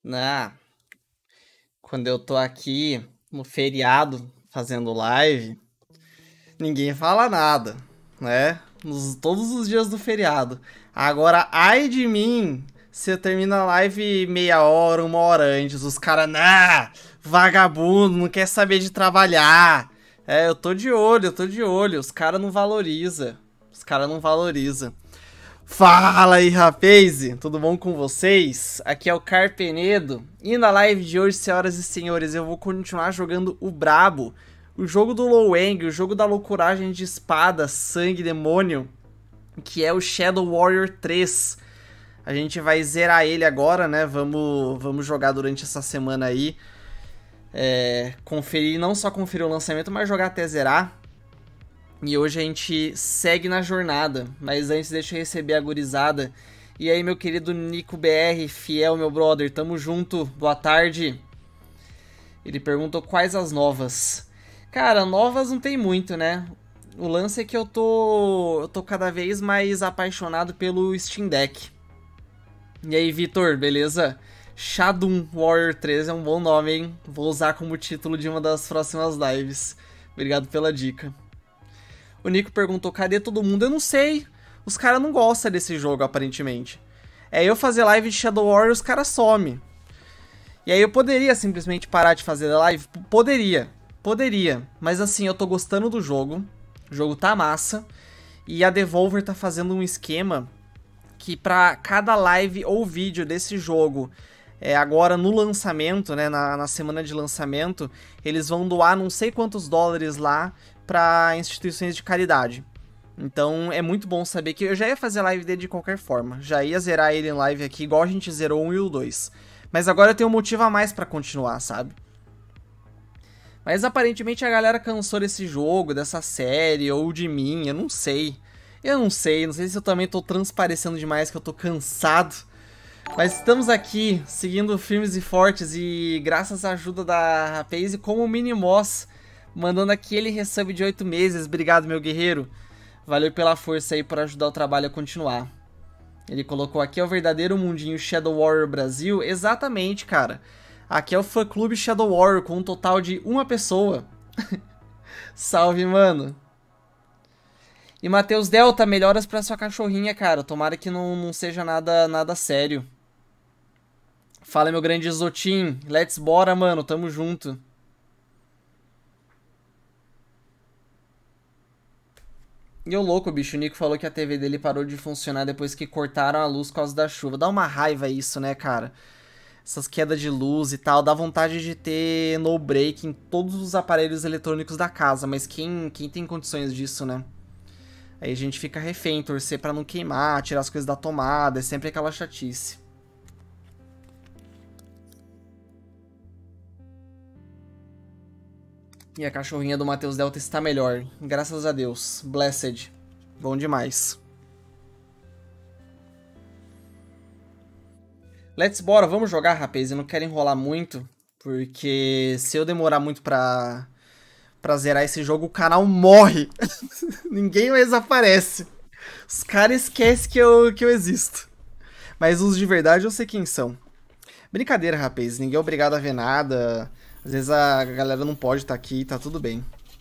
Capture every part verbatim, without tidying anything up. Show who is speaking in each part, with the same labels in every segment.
Speaker 1: Ah, quando eu tô aqui no feriado fazendo live, ninguém fala nada, né? Nos, todos os dias do feriado. Agora, ai de mim, você termina a live meia hora, uma hora antes, os caras, nah, vagabundo, não quer saber de trabalhar. É, eu tô de olho, eu tô de olho, os caras não valorizam. Os caras não valorizam. Fala aí, rapaz! Tudo bom com vocês? Aqui é o Carpenedo e na live de hoje, senhoras e senhores, eu vou continuar jogando o Brabo, o jogo do Low Eng, o jogo da loucuragem de espada, sangue, demônio, que é o Shadow Warrior três. A gente vai zerar ele agora, né? Vamos, vamos jogar durante essa semana aí. É, conferir, não só conferir o lançamento, mas jogar até zerar. E hoje a gente segue na jornada, mas antes deixa eu receber a gurizada. E aí, meu querido Nico B R, fiel, meu brother, tamo junto, boa tarde. Ele perguntou quais as novas. Cara, novas não tem muito, né? O lance é que eu tô, eu tô cada vez mais apaixonado pelo Steam Deck. E aí, Vitor, beleza? Shadow Warrior três é um bom nome, hein? Vou usar como título de uma das próximas lives. Obrigado pela dica. O Nico perguntou, cadê todo mundo? Eu não sei. Os caras não gostam desse jogo, aparentemente. É eu fazer live de Shadow Warrior, os caras somem. E aí eu poderia simplesmente parar de fazer live? Poderia. Poderia. Mas assim, eu tô gostando do jogo. O jogo tá massa. E a Devolver tá fazendo um esquema que pra cada live ou vídeo desse jogo, é, agora no lançamento, né, na, na semana de lançamento, eles vão doar não sei quantos dólares lá para instituições de caridade. Então é muito bom saber que eu já ia fazer live dele de qualquer forma. Já ia zerar ele em live aqui, igual a gente zerou o um e o dois. Mas agora eu tenho um motivo a mais para continuar, sabe? Mas aparentemente a galera cansou desse jogo, dessa série, ou de mim, eu não sei. Eu não sei, não sei se eu também tô transparecendo demais que eu tô cansado. Mas estamos aqui, seguindo firmes e fortes e graças à ajuda da Rapaze como o Minimoss, mandando aquele resub de oito meses. Obrigado, meu guerreiro. Valeu pela força aí por ajudar o trabalho a continuar. Ele colocou aqui é o verdadeiro mundinho Shadow Warrior Brasil. Exatamente, cara. Aqui é o fã clube Shadow Warrior com um total de uma pessoa. Salve, mano. E Matheus Delta, melhoras pra sua cachorrinha, cara. Tomara que não, não seja nada, nada sério. Fala, meu grande Zotin. Let's bora, mano. Tamo junto. E o louco, bicho, o Nico falou que a T V dele parou de funcionar depois que cortaram a luz por causa da chuva. Dá uma raiva isso, né, cara? Essas quedas de luz e tal. Dá vontade de ter no break em todos os aparelhos eletrônicos da casa. Mas quem, quem tem condições disso, né? Aí a gente fica refém, torcer pra não queimar, tirar as coisas da tomada. É sempre aquela chatice. E a cachorrinha do Matheus Delta está melhor. Graças a Deus. Blessed. Bom demais. Let's bora. Vamos jogar, rapaz. Eu não quero enrolar muito. Porque se eu demorar muito pra, pra zerar esse jogo, o canal morre. Ninguém mais aparece. Os caras esquecem que eu, que eu existo. Mas os de verdade eu sei quem são. Brincadeira, rapaz. Ninguém é obrigado a ver nada. Às vezes a galera não pode estar aqui, tá tudo bem.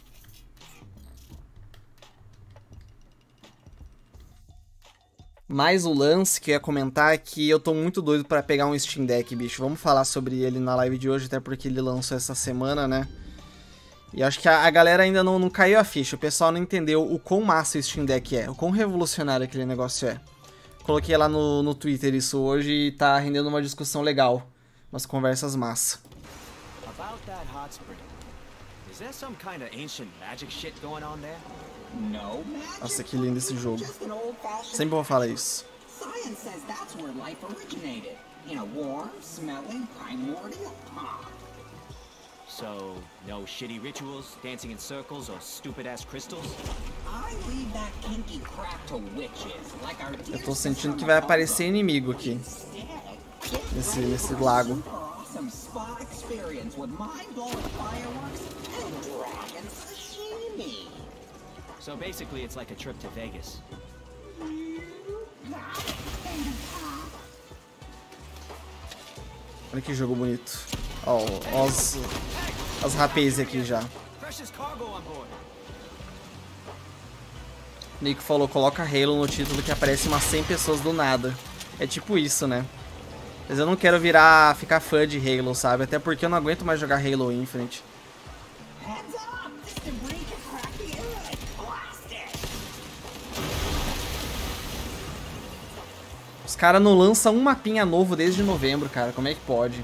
Speaker 1: Mas o lance que eu ia comentar é que eu tô muito doido pra pegar um Steam Deck, bicho. Vamos falar sobre ele na live de hoje, até porque ele lançou essa semana, né? E acho que a, a galera ainda não, não caiu a ficha. O pessoal não entendeu o quão massa o Steam Deck é, o quão revolucionário aquele negócio é. Coloquei lá no, no Twitter isso hoje e tá rendendo uma discussão legal. Umas conversas massa.
Speaker 2: About that hot spring. Is there some kind of ancient magic shit going on there?
Speaker 3: No.
Speaker 1: Nossa, que lindo esse jogo.
Speaker 3: Just an old-fashioned
Speaker 1: Sempre vou falar isso.
Speaker 3: Science says that's where life originated. In a warm, smelling, primordial pond.
Speaker 2: So, no shitty rituals, dancing in circles, or stupid-ass crystals?
Speaker 3: I leave that kinky crap to witches, like our
Speaker 1: Eu tô sentindo que vai aparecer inimigo aqui. Nesse, nesse lago.
Speaker 3: Awesome spa experience with mind-blowing fireworks and dragon sashimi.
Speaker 2: So basically it's like a trip to Vegas.
Speaker 1: Olha que jogo bonito. Ó, ó as, as rapazes aqui já. Nico falou, coloca Halo no título que aparece umas cem pessoas do nada. É tipo isso, né? Mas eu não quero virar, ficar fã de Halo, sabe? Até porque eu não aguento mais jogar Halo Infinite. Os caras não lançam um mapinha novo desde novembro, cara. Como é que pode?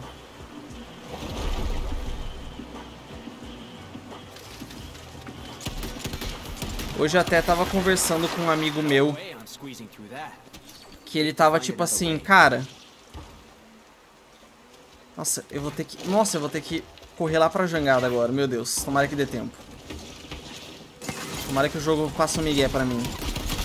Speaker 1: Hoje eu até tava conversando com um amigo meu. Que ele tava tipo assim, cara... Nossa, eu vou ter que... Nossa, eu vou ter que correr lá pra jangada agora. Meu Deus, tomara que dê tempo. Tomara que o jogo passe um migué pra mim.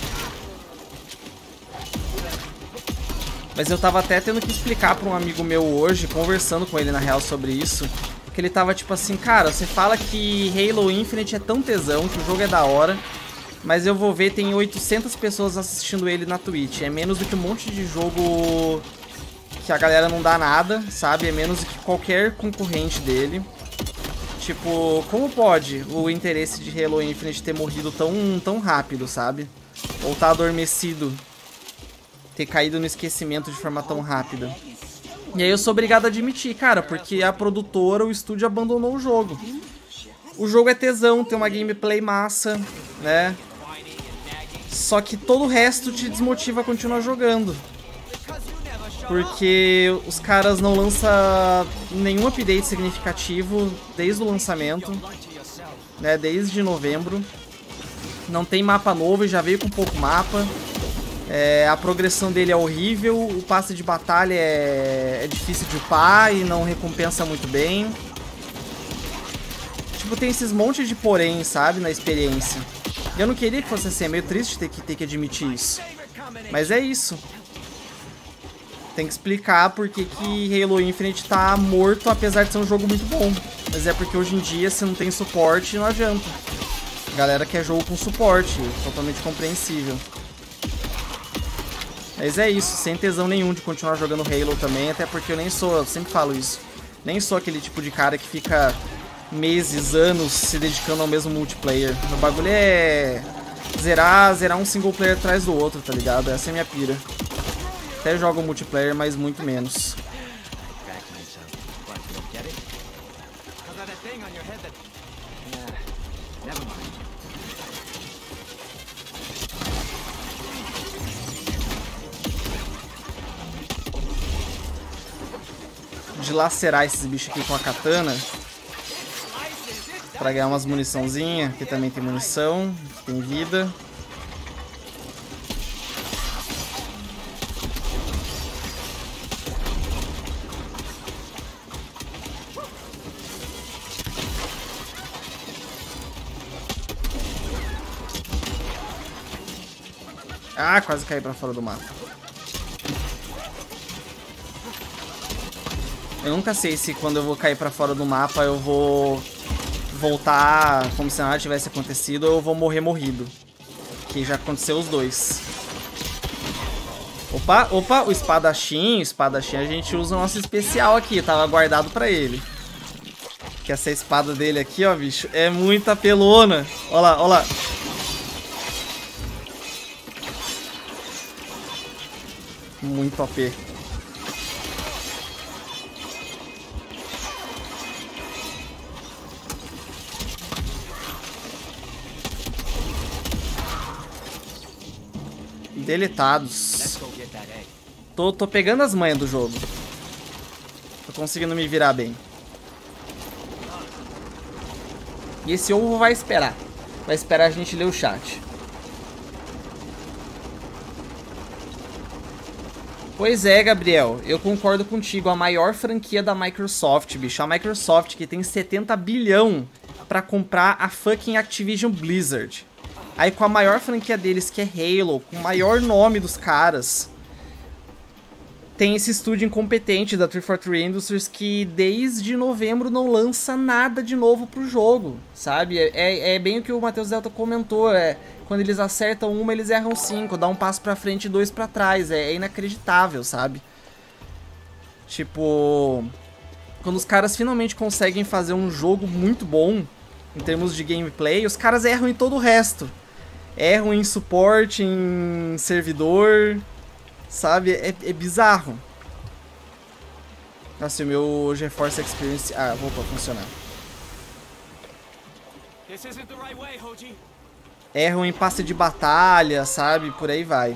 Speaker 1: Mas eu tava até tendo que explicar pra um amigo meu hoje, conversando com ele na real sobre isso, que ele tava tipo assim, cara, você fala que Halo Infinite é tão tesão, que o jogo é da hora, mas eu vou ver, tem oitocentas pessoas assistindo ele na Twitch. É menos do que um monte de jogo que a galera não dá nada, sabe? É menos do que qualquer concorrente dele. Tipo, como pode o interesse de Halo Infinite ter morrido tão, tão rápido, sabe? Ou tá adormecido, ter caído no esquecimento de forma tão rápida. E aí eu sou obrigado a admitir, cara, porque a produtora, o estúdio abandonou o jogo. O jogo é tesão, tem uma gameplay massa, né? Só que todo o resto te desmotiva a continuar jogando. Porque os caras não lançam nenhum update significativo desde o lançamento, né? Desde novembro. Não tem mapa novo e já veio com pouco mapa. É, a progressão dele é horrível, o passe de batalha é, é difícil de upar e não recompensa muito bem. Tipo, tem esses montes de porém, sabe, na experiência. Eu não queria que fosse assim, é meio triste ter que, ter que admitir isso. Mas é isso. Tem que explicar porque que Halo Infinite tá morto, apesar de ser um jogo muito bom. Mas é porque hoje em dia, se não tem suporte, não adianta. A galera quer jogo com suporte, totalmente compreensível. Mas é isso, sem tesão nenhum de continuar jogando Halo também, até porque eu nem sou, eu sempre falo isso, nem sou aquele tipo de cara que fica meses, anos se dedicando ao mesmo multiplayer. O bagulho é zerar, zerar um single player atrás do outro, tá ligado? Essa é a minha pira. Até jogo multiplayer, mas muito menos. Dilacerar esses bichos aqui com a katana pra ganhar umas muniçãozinha. Aqui também tem munição, tem vida. Ah, quase caí pra fora do mapa. Eu nunca sei se quando eu vou cair pra fora do mapa eu vou voltar como se nada tivesse acontecido ou eu vou morrer morrido. Que já aconteceu os dois. Opa, opa, o espadachim, o espadachim a gente usa o nosso especial aqui, tava guardado pra ele. Que essa espada dele aqui, ó, bicho, é muito apelona. Ó lá, ó lá. Muito O P. Deletados. Tô, tô pegando as manhas do jogo. Tô conseguindo me virar bem. E esse ovo vai esperar. Vai esperar a gente ler o chat. Pois é, Gabriel. Eu concordo contigo. A maior franquia da Microsoft, bicho. A Microsoft que tem setenta bilhão pra comprar a fucking Activision Blizzard. Aí com a maior franquia deles, que é Halo, com o maior nome dos caras, tem esse estúdio incompetente da trezentos e quarenta e três Industries que desde novembro não lança nada de novo pro jogo, sabe? É, é bem o que o Matheus Delta comentou, é quando eles acertam uma, eles erram cinco, dá um passo pra frente e dois pra trás, é, é inacreditável, sabe? Tipo, quando os caras finalmente conseguem fazer um jogo muito bom em termos de gameplay, os caras erram em todo o resto. Erram em suporte, em servidor, sabe? É, é bizarro. Nossa, o meu GeForce Experience... Ah, voltou a funcionar. Erram em passe de batalha, sabe? Por aí vai.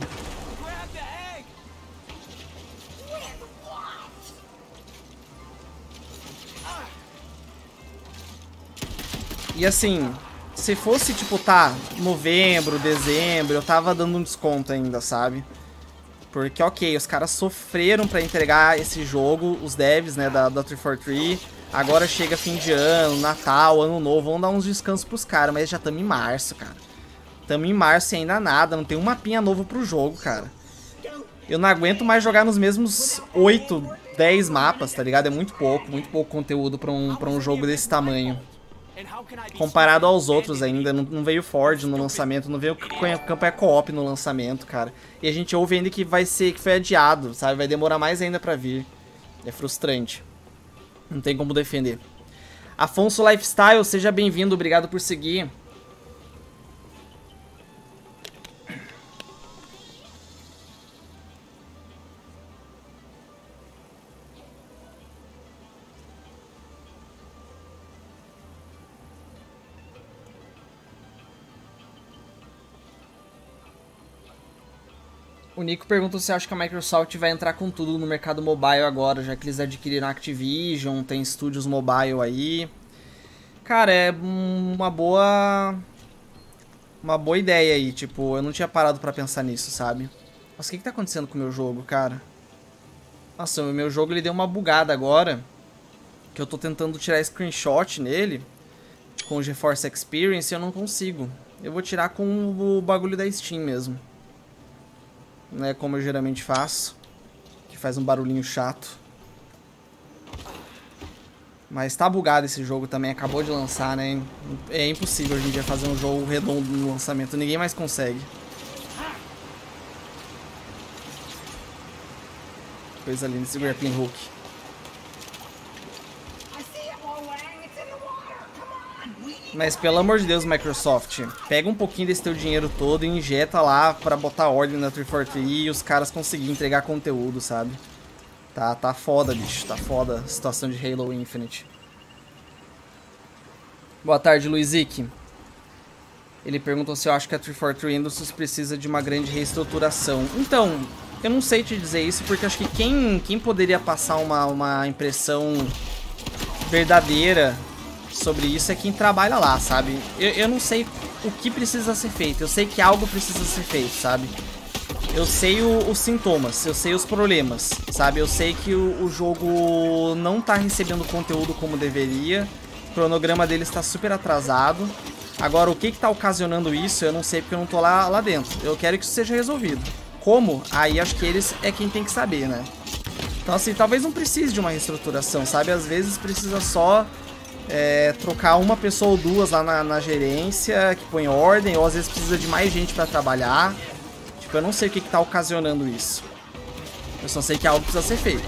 Speaker 1: E assim, se fosse tipo, tá, novembro, dezembro, eu tava dando um desconto ainda, sabe? Porque, ok, os caras sofreram pra entregar esse jogo, os devs, né, da, da trezentos e quarenta e três. Agora chega fim de ano, Natal, Ano Novo, vão dar uns descansos pros caras, mas já estamos em março, cara. Estamos em março e ainda nada, não tem um mapinha novo pro jogo, cara. Eu não aguento mais jogar nos mesmos oito, dez mapas, tá ligado? É muito pouco, muito pouco conteúdo pra um, pra um jogo desse tamanho. Comparado aos outros ainda, não, não veio Ford no lançamento, não veio campanha co-op no lançamento, cara. E a gente ouve ainda que vai ser, que foi adiado, sabe? Vai demorar mais ainda pra vir. É frustrante. Não tem como defender. Afonso Lifestyle, seja bem-vindo, obrigado por seguir. O Nico pergunta se acha que a Microsoft vai entrar com tudo no mercado mobile agora, já que eles adquiriram a Activision, tem estúdios mobile aí. Cara, é uma boa... Uma boa ideia aí, tipo, eu não tinha parado pra pensar nisso, sabe? Nossa, o que que tá acontecendo com o meu jogo, cara? Nossa, o meu jogo ele deu uma bugada agora, que eu tô tentando tirar screenshot nele, com o GeForce Experience, e eu não consigo. Eu vou tirar com o bagulho da Steam mesmo. Não é como eu geralmente faço, que faz um barulhinho chato. Mas tá bugado esse jogo também, acabou de lançar, né? É impossível hoje em dia fazer um jogo redondo no lançamento, ninguém mais consegue. Coisa linda esse grappling hook. Mas pelo amor de Deus, Microsoft, pega um pouquinho desse teu dinheiro todo e injeta lá pra botar ordem na trezentos e quarenta e três e os caras conseguirem entregar conteúdo, sabe? Tá, tá foda, bicho, tá foda a situação de Halo Infinite. Boa tarde, Luizic. Ele perguntou se eu acho que a trezentos e quarenta e três Industries precisa de uma grande reestruturação. Então, eu não sei te dizer isso, porque acho que quem, quem poderia passar uma, uma impressão verdadeira sobre isso é quem trabalha lá, sabe? Eu, eu não sei o que precisa ser feito, eu sei que algo precisa ser feito, sabe? Eu sei o, os sintomas, eu sei os problemas, sabe? Eu sei que o, o jogo não tá recebendo conteúdo como deveria, o cronograma dele está super atrasado. Agora, o que que tá ocasionando isso, eu não sei porque eu não tô lá, lá dentro. Eu quero que isso seja resolvido. Como? Aí acho que eles é quem tem que saber, né? Então, assim, talvez não precise de uma reestruturação, sabe? Às vezes precisa só... É, trocar uma pessoa ou duas lá na, na gerência que põe ordem, ou às vezes precisa de mais gente pra trabalhar. Tipo, eu não sei o que que tá ocasionando isso. Eu só sei que algo precisa ser feito.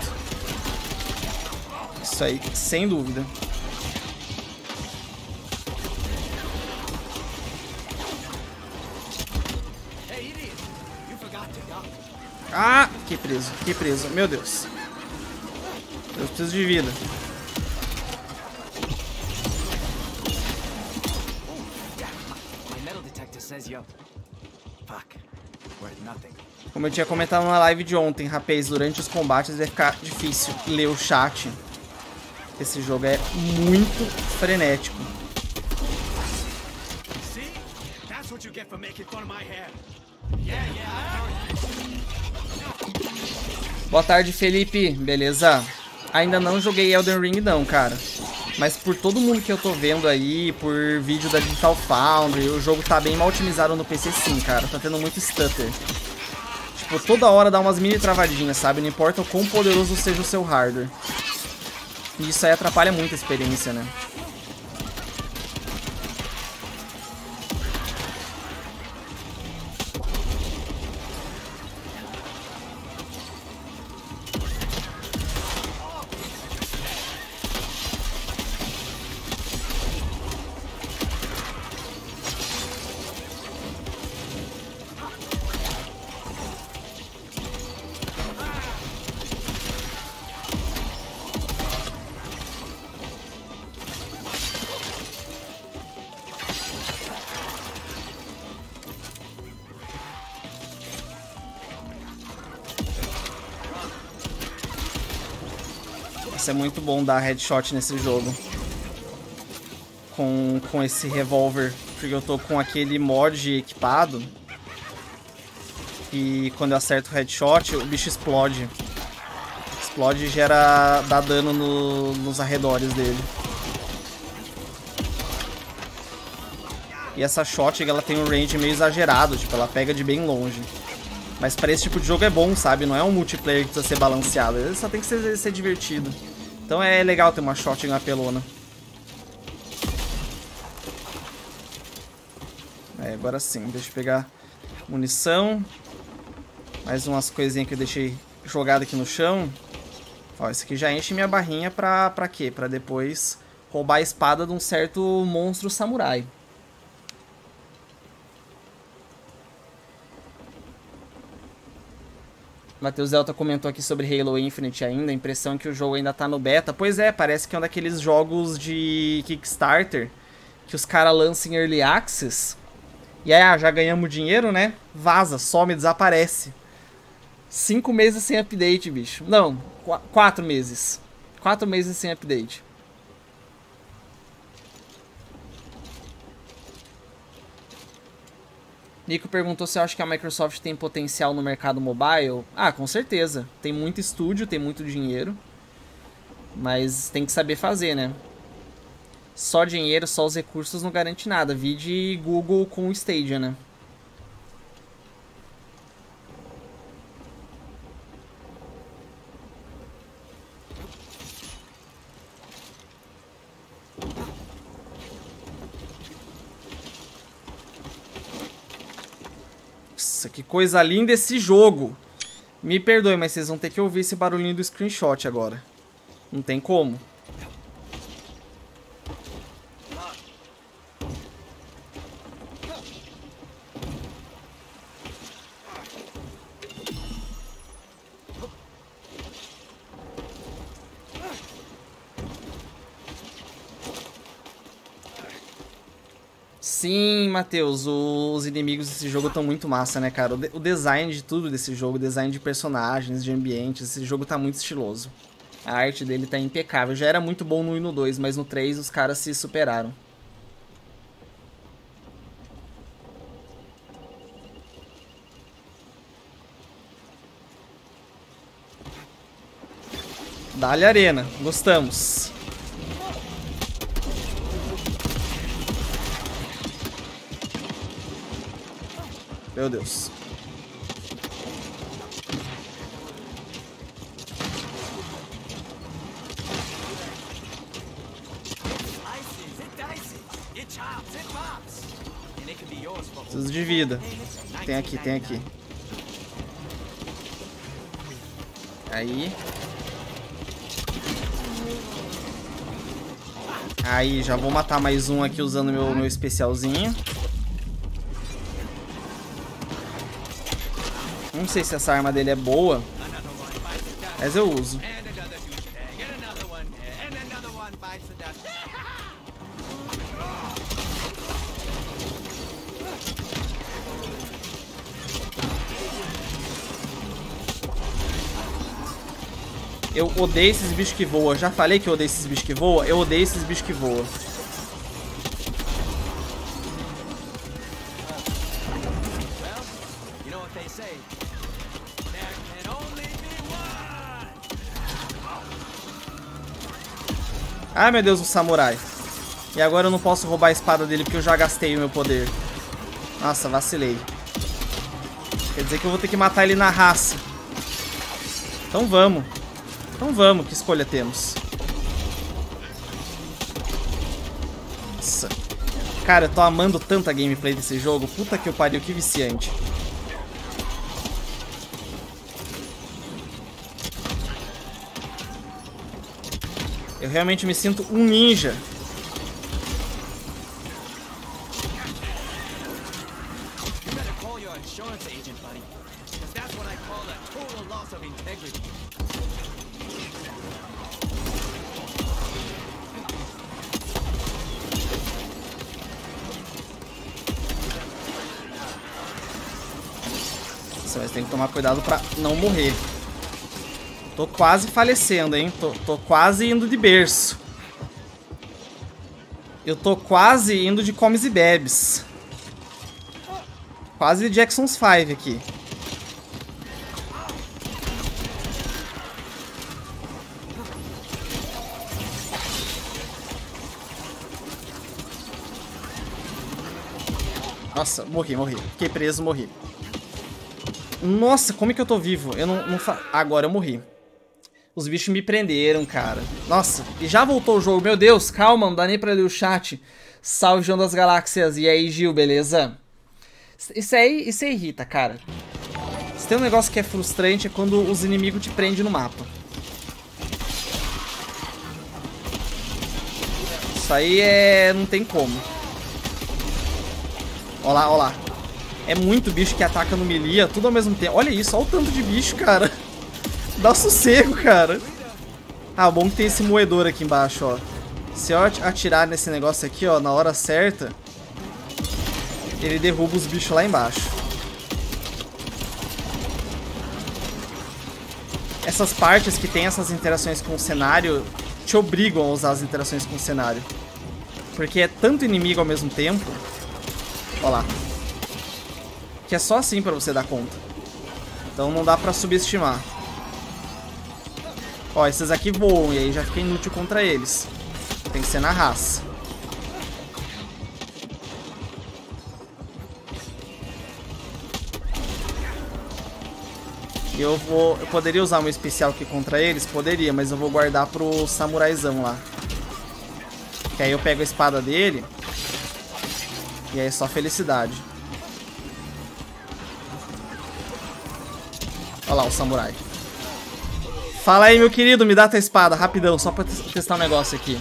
Speaker 1: Isso aí, sem dúvida. Ah, fiquei preso, fiquei preso, meu Deus. Eu preciso de vida. Como eu tinha comentado na live de ontem, rapaz, durante os combates vai ficar difícil ler o chat. Esse jogo é muito frenético. Boa tarde, Felipe. Beleza? Ainda não joguei Elden Ring não, cara. Mas por todo mundo que eu tô vendo aí, por vídeo da Digital Foundry, o jogo tá bem mal otimizado no P C sim, cara. Tá tendo muito stutter. Tipo, toda hora dá umas mini travadinhas, sabe? Não importa o quão poderoso seja o seu hardware. E isso aí atrapalha muito a experiência, né? Nossa, é muito bom dar headshot nesse jogo. Com, com esse revólver. Porque eu tô com aquele mod equipado. E quando eu acerto o headshot, o bicho explode. Explode e gera... dá dano no, nos arredores dele. E essa shotgun, ela tem um range meio exagerado. Tipo, ela pega de bem longe. Mas pra esse tipo de jogo é bom, sabe? Não é um multiplayer que precisa ser balanceado. Ele só tem que ser, ser divertido. Então é legal ter uma shotgun apelona. É, agora sim. Deixa eu pegar munição. Mais umas coisinhas que eu deixei jogada aqui no chão. Ó, esse aqui já enche minha barrinha pra, pra quê? Pra depois roubar a espada de um certo monstro samurai. Matheus Delta comentou aqui sobre Halo Infinite ainda, a impressão é que o jogo ainda tá no beta. Pois é, parece que é um daqueles jogos de Kickstarter que os caras lançam em Early Access. E aí, ah, já ganhamos dinheiro, né? Vaza, some, desaparece. Cinco meses sem update, bicho. Não, qu quatro meses. Quatro meses sem update. Nico perguntou se eu acho que a Microsoft tem potencial no mercado mobile. Ah, com certeza. Tem muito estúdio, tem muito dinheiro. Mas tem que saber fazer, né? Só dinheiro, só os recursos não garante nada. Vide Google com o Stadia, né? Nossa, que coisa linda esse jogo. Me perdoe, mas vocês vão ter que ouvir esse barulhinho do screenshot agora. Não tem como. Sim, Matheus, os inimigos desse jogo estão muito massa, né, cara? O, de o design de tudo desse jogo, o design de personagens, de ambientes, esse jogo tá muito estiloso. A arte dele tá impecável. Já era muito bom no um e no dois, mas no três os caras se superaram. Dá-lhe arena, gostamos. Meu Deus. Preciso de vida. Tem aqui, tem aqui. Aí. Aí, já vou matar mais um aqui usando meu, meu especialzinho. Não sei se essa arma dele é boa, mas eu uso. Eu odeio esses bichos que voam. Já falei que eu odeio esses bichos que voam. Eu odeio esses bichos que voam. Ai, meu Deus, o samurai. E agora eu não posso roubar a espada dele porque eu já gastei o meu poder. Nossa, vacilei. Quer dizer que eu vou ter que matar ele na raça. Então vamos. Então vamos, que escolha temos? Nossa. Cara, eu tô amando tanto a gameplay desse jogo. Puta que eu pariu, que viciante. Eu realmente me sinto um ninja. Nossa, mas tem que tomar cuidado pra não morrer. Tô quase falecendo, hein? Tô, tô quase indo de berço. Eu tô quase indo de comes e bebes. Quase Jackson's cinco aqui. Nossa, morri, morri. Fiquei preso, morri. Nossa, como é que eu tô vivo? Eu não... não fa... Agora eu morri. Os bichos me prenderam, cara. Nossa, e já voltou o jogo. Meu Deus, calma, não dá nem pra ler o chat. Salve, João das Galáxias. E aí, Gil, beleza? Isso aí, isso aí irrita, cara. Se tem um negócio que é frustrante é quando os inimigos te prendem no mapa. Isso aí é... não tem como. Ó lá, ó lá. É muito bicho que ataca no melee, tudo ao mesmo tempo. Olha isso, olha o tanto de bicho, cara. Dá sossego, cara. Ah, bom que tem esse moedor aqui embaixo, ó. Se eu atirar nesse negócio aqui, ó, na hora certa, ele derruba os bichos lá embaixo. Essas partes que tem essas interações com o cenário te obrigam a usar as interações com o cenário. Porque é tanto inimigo ao mesmo tempo. Ó lá. Que é só assim pra você dar conta. Então não dá pra subestimar. Ó, esses aqui voam e aí já fica inútil contra eles. Tem que ser na raça. E eu vou... Eu poderia usar meu especial aqui contra eles? Poderia, mas eu vou guardar pro samuraizão lá. Que aí eu pego a espada dele. E aí é só felicidade. Olha lá o samurai. Fala aí, meu querido, me dá tua espada, rapidão, só pra testar um negócio aqui.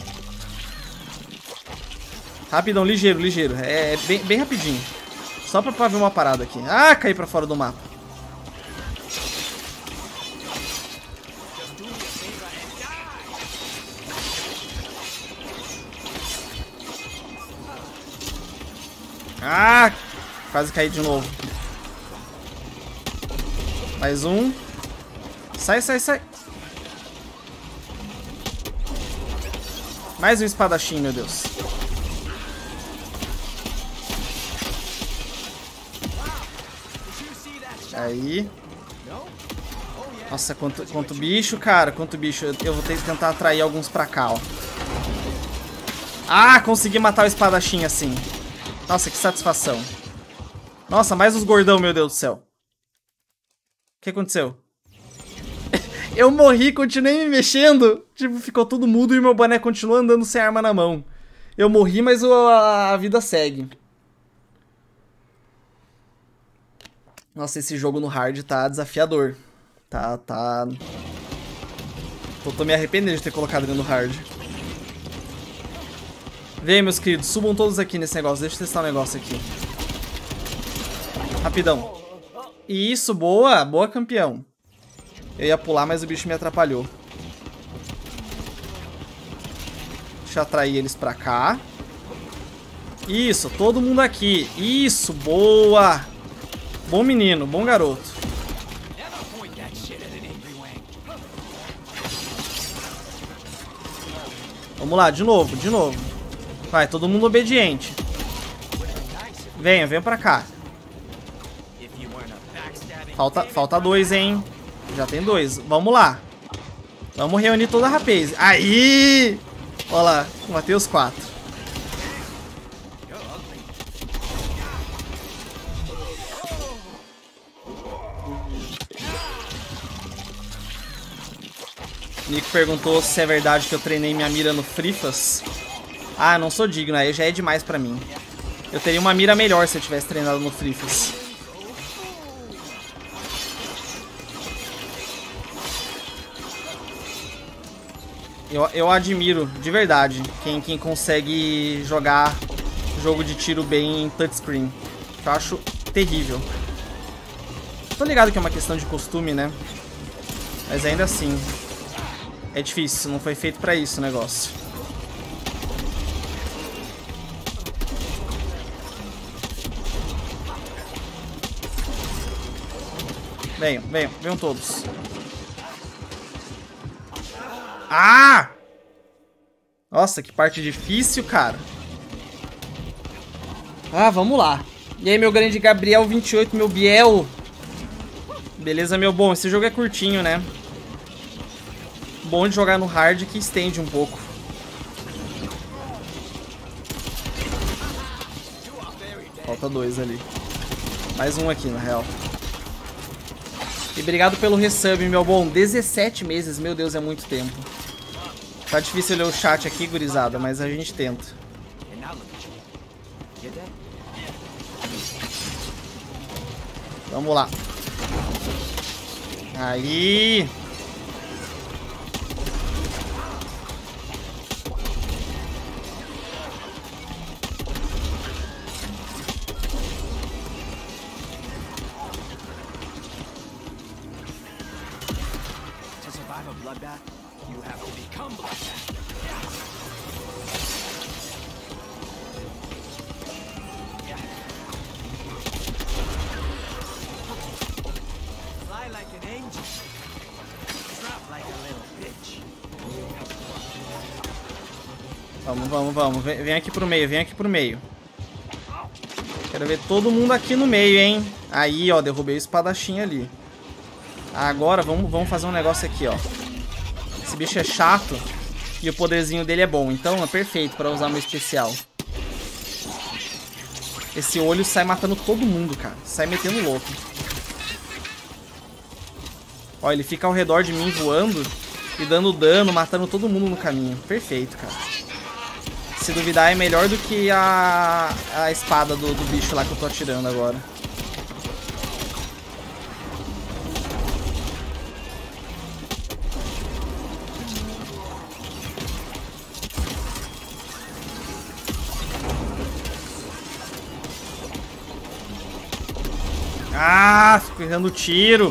Speaker 1: Rapidão, ligeiro, ligeiro. É bem, bem rapidinho. Só pra, pra ver uma parada aqui. Ah, caí pra fora do mapa. Ah, quase caí de novo. Mais um. Sai, sai, sai. Mais um espadachim, meu Deus. Aí. Nossa, quanto, quanto bicho, cara. Quanto bicho. Eu vou ter que tentar atrair alguns pra cá, ó. Ah, consegui matar o espadachim assim. Nossa, que satisfação. Nossa, mais os gordão, meu Deus do céu. O que aconteceu? Eu morri, continuei me mexendo. Tipo, ficou tudo mudo e meu boné continua andando sem arma na mão. Eu morri, mas a, a vida segue. Nossa, esse jogo no hard tá desafiador. Tá, tá... Tô, tô me arrependendo de ter colocado ele no hard. Vem, meus queridos, subam todos aqui nesse negócio. Deixa eu testar um negócio aqui. Rapidão. Isso, boa, boa, campeão. Eu ia pular, mas o bicho me atrapalhou. Deixa eu atrair eles pra cá. Isso, todo mundo aqui. Isso, boa. Bom menino, bom garoto. Vamos lá, de novo, de novo. Vai, todo mundo obediente. Venha, venha pra cá. Falta, falta dois, hein? Já tem dois. Vamos lá. Vamos reunir toda a rapaz. Aí! Olha lá, matei os quatro. Nico perguntou se é verdade que eu treinei minha mira no Frifas. Ah, não sou digno, aí já é demais pra mim. Eu teria uma mira melhor se eu tivesse treinado no Frifas. Eu, eu admiro, de verdade, quem, quem consegue jogar jogo de tiro bem em touchscreen. Eu acho terrível. Tô ligado que é uma questão de costume, né? Mas ainda assim, é difícil, não foi feito pra isso o negócio. Venham, venham, venham todos. Ah! Nossa, que parte difícil, cara. Ah, vamos lá. E aí, meu grande Gabriel vinte e oito, meu Biel. Beleza, meu bom. Esse jogo é curtinho, né? Bom de jogar no hard que estende um pouco. Falta dois ali. Mais um aqui, na real. E obrigado pelo resub, meu bom. dezessete meses, meu Deus, é muito tempo. Tá difícil ler o chat aqui, gurizada, mas a gente tenta. Vamos lá. Aí.
Speaker 2: To survive a bloodbath, you have to become bloodbath. Fly like an angel. Drop like a little bitch.
Speaker 1: Vamos, vamos, vamos. Vem, vem aqui pro meio, vem aqui pro meio. Quero ver todo mundo aqui no meio, hein? Aí, ó, derrubei o espadachim ali. Agora, vamos, vamos fazer um negócio aqui, ó. Esse bicho é chato e o poderzinho dele é bom. Então, é perfeito pra usar meu especial. Esse olho sai matando todo mundo, cara. Sai metendo louco. Ó, ele fica ao redor de mim voando e dando dano, matando todo mundo no caminho. Perfeito, cara. Se duvidar, é melhor do que a, a espada do, do bicho lá que eu tô atirando agora. Ah, fico errando tiro.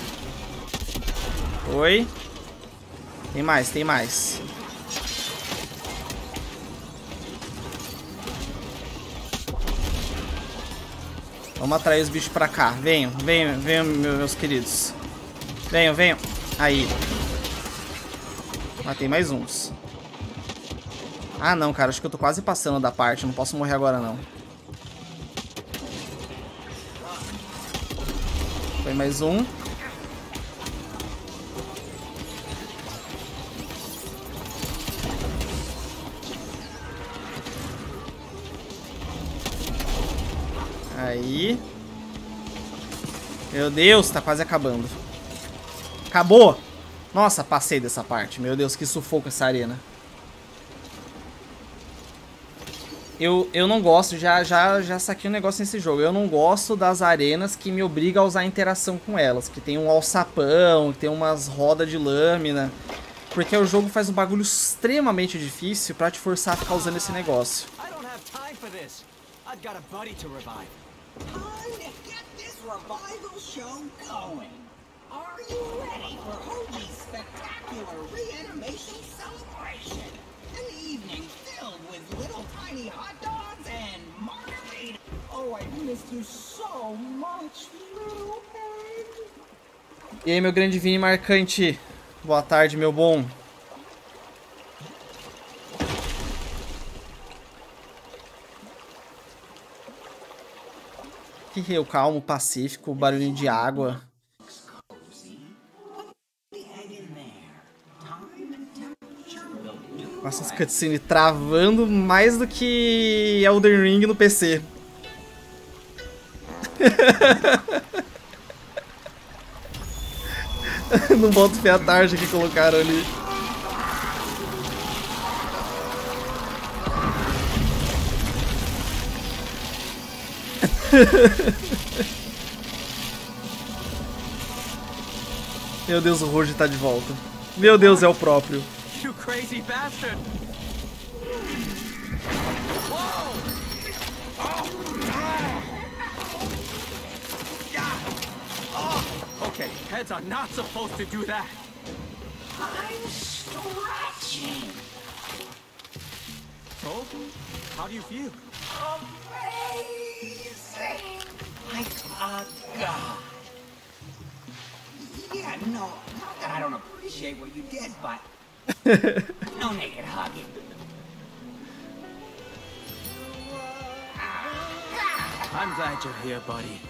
Speaker 1: Oi. Tem mais, tem mais. Vamos atrair os bichos pra cá. Venham, venham, venham, meus queridos. Venham, venham. Aí. Matei mais uns. Ah, não, cara. Acho que eu tô quase passando da parte. Não posso morrer agora, não. Foi mais um. Aí. Meu Deus, tá quase acabando. Acabou! Nossa, passei dessa parte. Meu Deus, que sufoco essa arena. Eu, eu não gosto, já, já, já saquei um negócio nesse jogo. Eu não gosto das arenas que me obrigam a usar interação com elas. Que tem um alçapão, que tem umas rodas de lâmina. Porque o jogo faz um bagulho extremamente difícil pra te forçar a ficar usando esse negócio.
Speaker 2: I don't have time for this. I've got a buddy to revive.
Speaker 3: Time to get this revival show going. Are you ready for Hoji's spectacular reanimation celebration? An evening filled with little tiny hot dogs and margarita. Oh, I missed you so much, little head.
Speaker 1: E aí, meu grande Vini Marcante. Boa tarde, meu bom. Que rio calmo, pacífico, barulho de água. Nossa, essa cutscene travando mais do que Elden Ring no P C. Não boto fé à tarde que colocaram ali. Meu Deus, o Roji tá de volta. Meu Deus, é o próprio.
Speaker 2: You crazy bastard! Whoa! Oh! Okay, heads are not supposed to do that.
Speaker 3: I'm stretching.
Speaker 2: So, how do you feel?
Speaker 3: Amazing. Like a god. Yeah, no, not that I don't appreciate what you did, but No naked hugging.
Speaker 2: I'm glad you're here, buddy.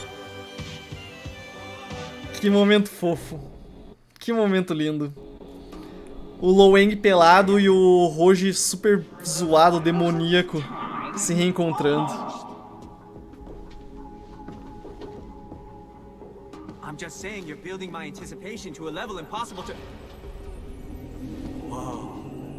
Speaker 1: Que momento fofo. Que momento lindo. O Loweng pelado e o Roji super zoado, demoníaco, se reencontrando.
Speaker 2: I'm just saying you're building my anticipation to a level impossible to... Whoa.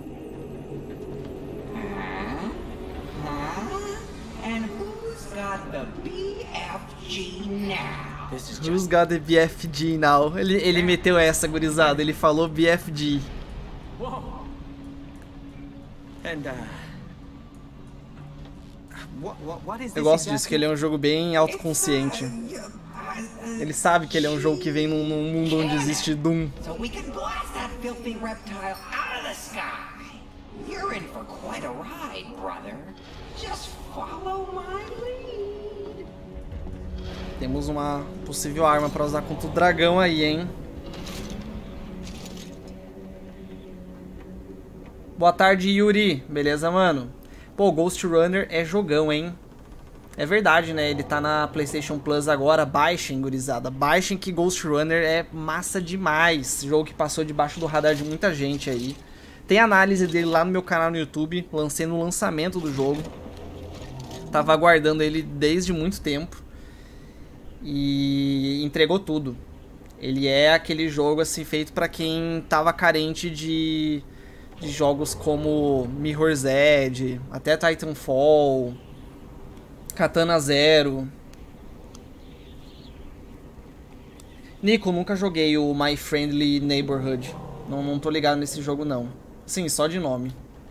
Speaker 3: Huh? And who's got the B F G now?
Speaker 2: This is
Speaker 1: Who's
Speaker 2: just...
Speaker 1: got the B F G now? Ele, ele meteu essa, gurizada. Ele falou B F G.
Speaker 2: Whoa. And, uh... What, what, what is this
Speaker 1: Eu gosto
Speaker 2: exactly?
Speaker 1: disso, que ele é um jogo bem autoconsciente. Ele sabe que ele é um jogo que vem num, num mundo onde existe Doom.
Speaker 3: So we can blast that filthy reptile out of the sky. You're in for quite a ride, brother. Just follow my lead.
Speaker 1: Temos uma possível arma pra usar contra o dragão aí, hein? Boa tarde, Yuri. Beleza, mano? Pô, Ghost Runner é jogão, hein? É verdade, né? Ele tá na PlayStation Plus agora. Baixem, gurizada. Baixem que Ghost Runner é massa demais. Jogo que passou debaixo do radar de muita gente aí. Tem análise dele lá no meu canal no YouTube. Lancei no lançamento do jogo. Tava aguardando ele desde muito tempo. E entregou tudo. Ele é aquele jogo assim feito pra quem tava carente de, de jogos como Mirror's Edge, até Titanfall, Katana Zero. Nico, nunca joguei o My Friendly Neighborhood. Não, não tô ligado nesse jogo não. Sim, só de nome.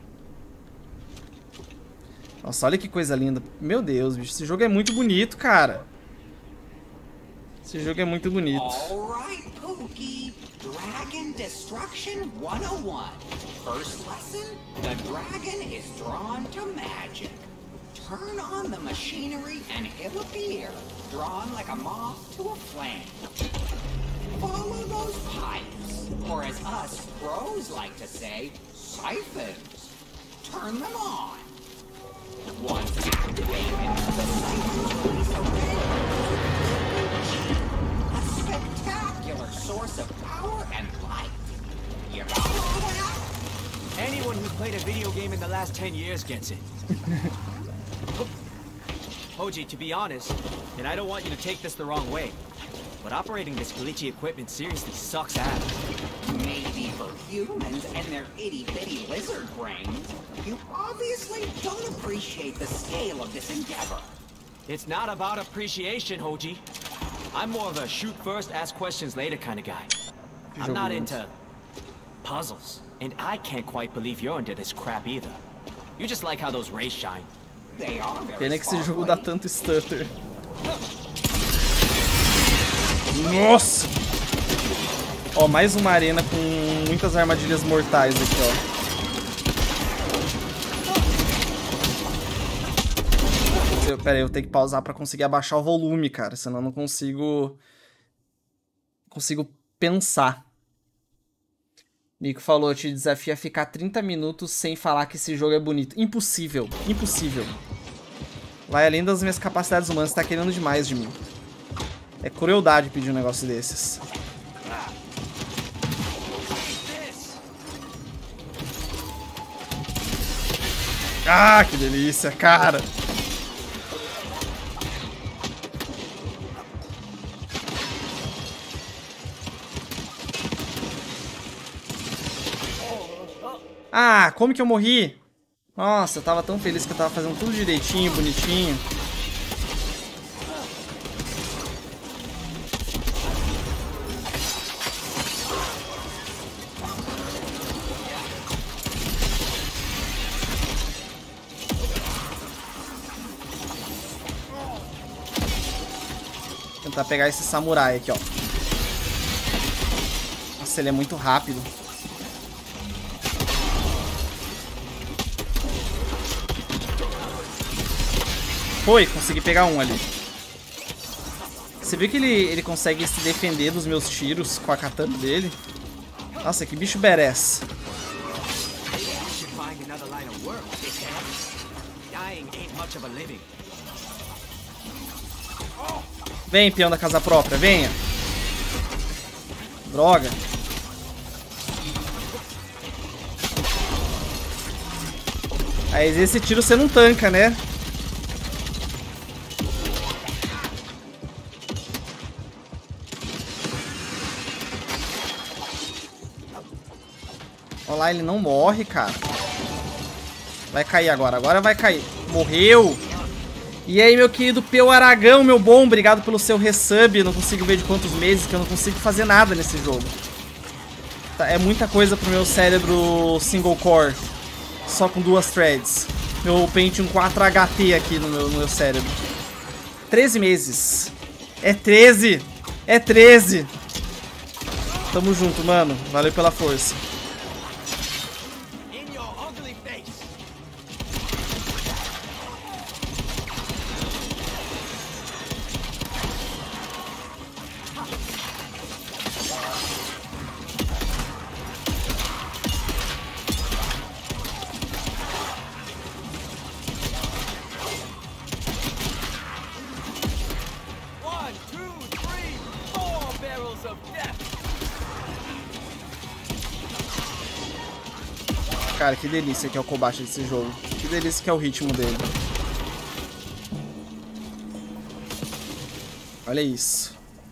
Speaker 1: Nossa, olha que coisa linda. Meu Deus, bicho, esse jogo é muito bonito, cara. Esse jogo é muito bonito.
Speaker 3: Alright, Pookie. Dragon Destruction one oh one. First lesson, the dragon is drawn to magic. Turn on the machinery and he'll appear, drawn like a moth to a flame. Follow those pipes, or as us pros like to say, siphons. Turn them on. Once activated, the siphons release a ray. A spectacular source of power and light. You got all that?
Speaker 2: Anyone who's played a video game in the last ten years gets it. Hoji, to be honest, and I don't want you to take this the wrong way, but operating this glitchy equipment seriously sucks ass.
Speaker 3: Maybe for humans and their itty-bitty lizard brains, you obviously don't appreciate the scale of this endeavor.
Speaker 2: It's not about appreciation, Hoji. I'm more of a shoot first, ask questions later kind of guy. I'm not into puzzles, and I can't quite believe you're into this crap either. You just like how those rays shine.
Speaker 3: They are very
Speaker 1: Pena que esse jogo
Speaker 3: sparkly.
Speaker 1: dá tanto stutter. Nossa! Ó, mais uma arena com muitas armadilhas mortais aqui, ó. Eu, pera aí, eu tenho que pausar pra conseguir abaixar o volume, cara. Senão eu não consigo... Consigo pensar. Nico falou, eu te desafio a ficar trinta minutos sem falar que esse jogo é bonito. Impossível, impossível. Vai além das minhas capacidades humanas, você tá querendo demais de mim. É crueldade pedir um negócio desses. Ah, que delícia, cara. Ah, como que eu morri? Nossa, eu tava tão feliz que eu tava fazendo tudo direitinho, bonitinho. Vou tentar pegar esse samurai aqui, ó. Nossa, ele é muito rápido. Foi, consegui pegar um ali. Você viu que ele, ele consegue se defender dos meus tiros com a katana dele? Nossa, que bicho badass.
Speaker 2: another line of work, dickhead. Dying ain't much of a living.
Speaker 1: Vem, peão da casa própria, venha. Droga. Aí esse tiro você não tanca, né? Olha lá, ele não morre, cara. Vai cair agora, agora vai cair. Morreu. E aí, meu querido Peu Aragão, meu bom, obrigado pelo seu resub. Não consigo ver de quantos meses, que eu não consigo fazer nada nesse jogo. Tá, é muita coisa pro meu cérebro single core, só com duas threads. Meu Pentium quatro H T aqui no meu, no meu cérebro. treze meses. É treze. É treze. Tamo junto, mano. Valeu pela força. Cara, que delícia que é o combate desse jogo. Que delícia que é o ritmo dele. Olha isso.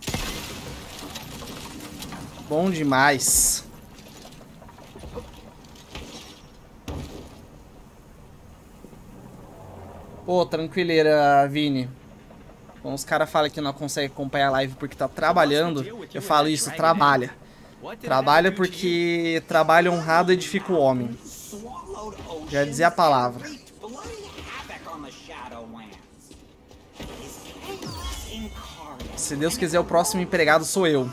Speaker 1: Bom demais. Pô, tranquileira, Vini. Quando os caras falam que não consegue acompanhar a live porque tá trabalhando, eu falo isso, trabalha. Trabalha porque trabalho honrado edifica o homem. Já dizia a palavra. Se Deus quiser, o próximo empregado sou eu.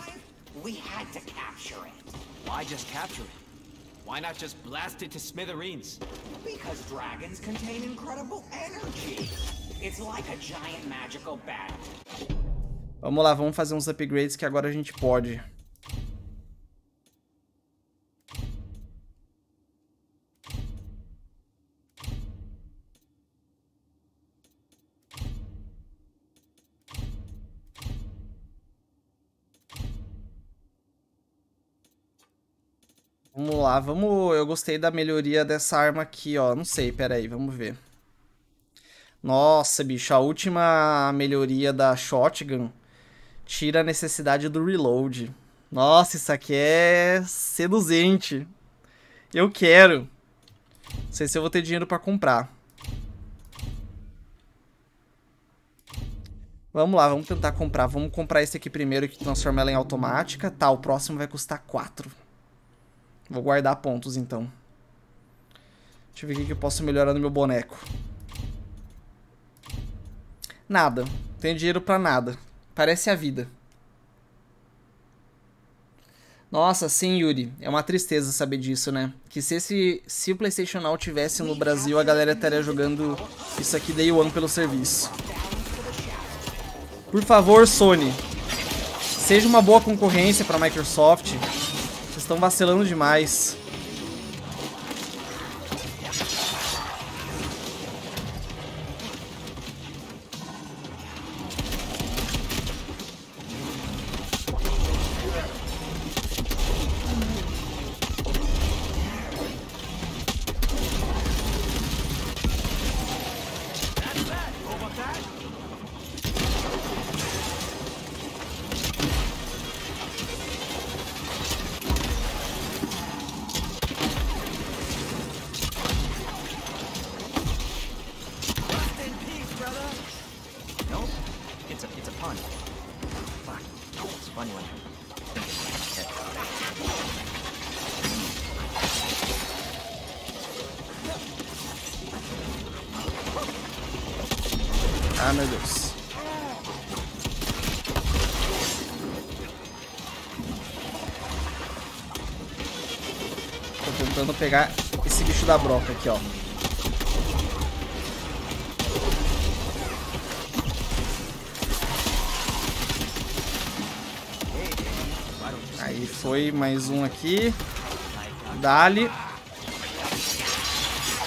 Speaker 2: Why not just blast it to smithereens?
Speaker 3: Because dragons contain incredible energy. It's like a giant magical bat.
Speaker 1: Vamos lá, vamos fazer uns upgrades que agora a gente pode. Vamos lá, vamos... Eu gostei da melhoria dessa arma aqui, ó. Não sei, pera aí, vamos ver. Nossa, bicho, a última melhoria da shotgun tira a necessidade do reload. Nossa, isso aqui é seduzente. Eu quero. Não sei se eu vou ter dinheiro pra comprar. Vamos lá, vamos tentar comprar. Vamos comprar esse aqui primeiro, que transforma ela em automática. Tá, o próximo vai custar quatro. Vou guardar pontos, então. Deixa eu ver o que eu posso melhorar no meu boneco. Nada. Não tenho dinheiro pra nada. Parece a vida. Nossa, sim, Yuri. É uma tristeza saber disso, né? Que se, esse, se o PlayStation Now tivesse no Brasil, a galera estaria jogando isso aqui Day One pelo serviço. Por favor, Sony. Seja uma boa concorrência pra Microsoft. Vocês estão vacilando demais. Ah, meu Deus. Tô tentando pegar esse bicho da broca aqui, ó. Aí foi mais um aqui. Dali.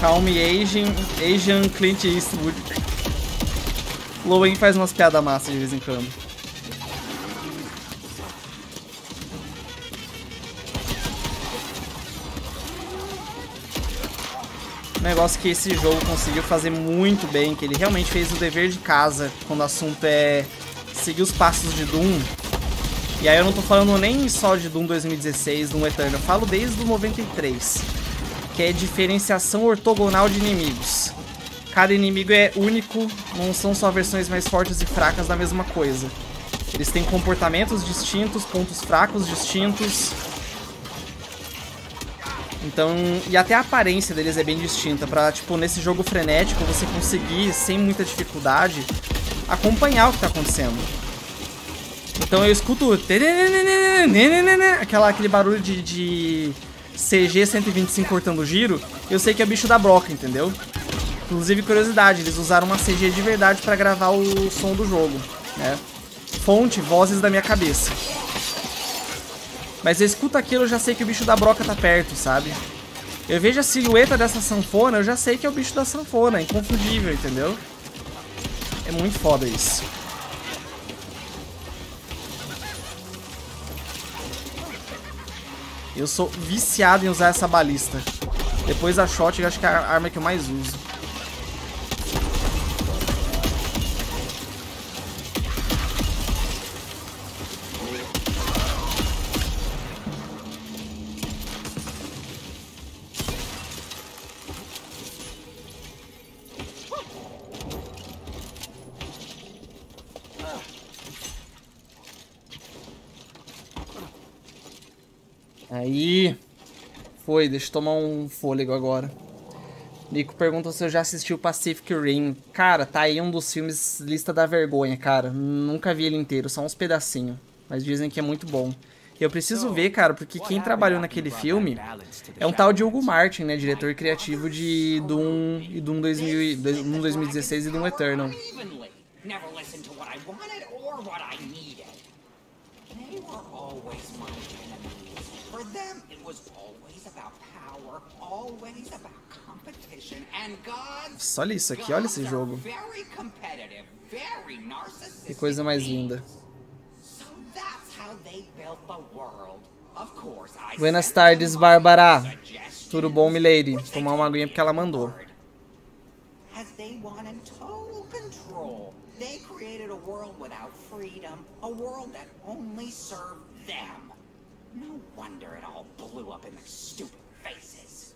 Speaker 1: Call me Asian, Asian Clint Eastwood. Lowen faz umas piadas massas de vez em quando. Um negócio que esse jogo conseguiu fazer muito bem, que ele realmente fez o dever de casa quando o assunto é seguir os passos de Doom. E aí eu não tô falando nem só de Doom dois mil e dezesseis, Doom Eternal, eu falo desde o noventa e três, que é diferenciação ortogonal de inimigos. Cada inimigo é único, não são só versões mais fortes e fracas da mesma coisa. Eles têm comportamentos distintos, pontos fracos distintos. Então, e até a aparência deles é bem distinta, pra, tipo, nesse jogo frenético você conseguir, sem muita dificuldade, acompanhar o que tá acontecendo. Então eu escuto aquela, aquele barulho de, de C G cento e vinte e cinco cortando o giro, eu sei que é o bicho da broca, entendeu? Inclusive, curiosidade, eles usaram uma C G de verdade pra gravar o som do jogo, né? Fonte, vozes da minha cabeça. Mas eu escuto aquilo, eu já sei que o bicho da broca tá perto, sabe? Eu vejo a silhueta dessa sanfona, eu já sei que é o bicho da sanfona, é inconfundível, entendeu? É muito foda isso. Eu sou viciado em usar essa balista. Depois da shot, eu acho que é a arma que eu mais uso. Aí, foi, deixa eu tomar um fôlego agora. Nico pergunta se eu já assisti o Pacific Rim. Cara, tá aí um dos filmes lista da vergonha, cara. Nunca vi ele inteiro, só uns pedacinhos. Mas dizem que é muito bom. Eu preciso ver, cara, porque quem trabalhou naquele filme é um tal de Hugo Martin, né? Diretor criativo de Doom e Doom, dois mil, Doom dois mil e dezesseis e Doom Eternal. Só olha isso aqui, olha esse jogo. Que coisa mais linda. Buenas tardes, Bárbara. Tudo bom, milady? Tomar uma aguinha porque ela mandou. No wonder it all blew up in their stupid faces.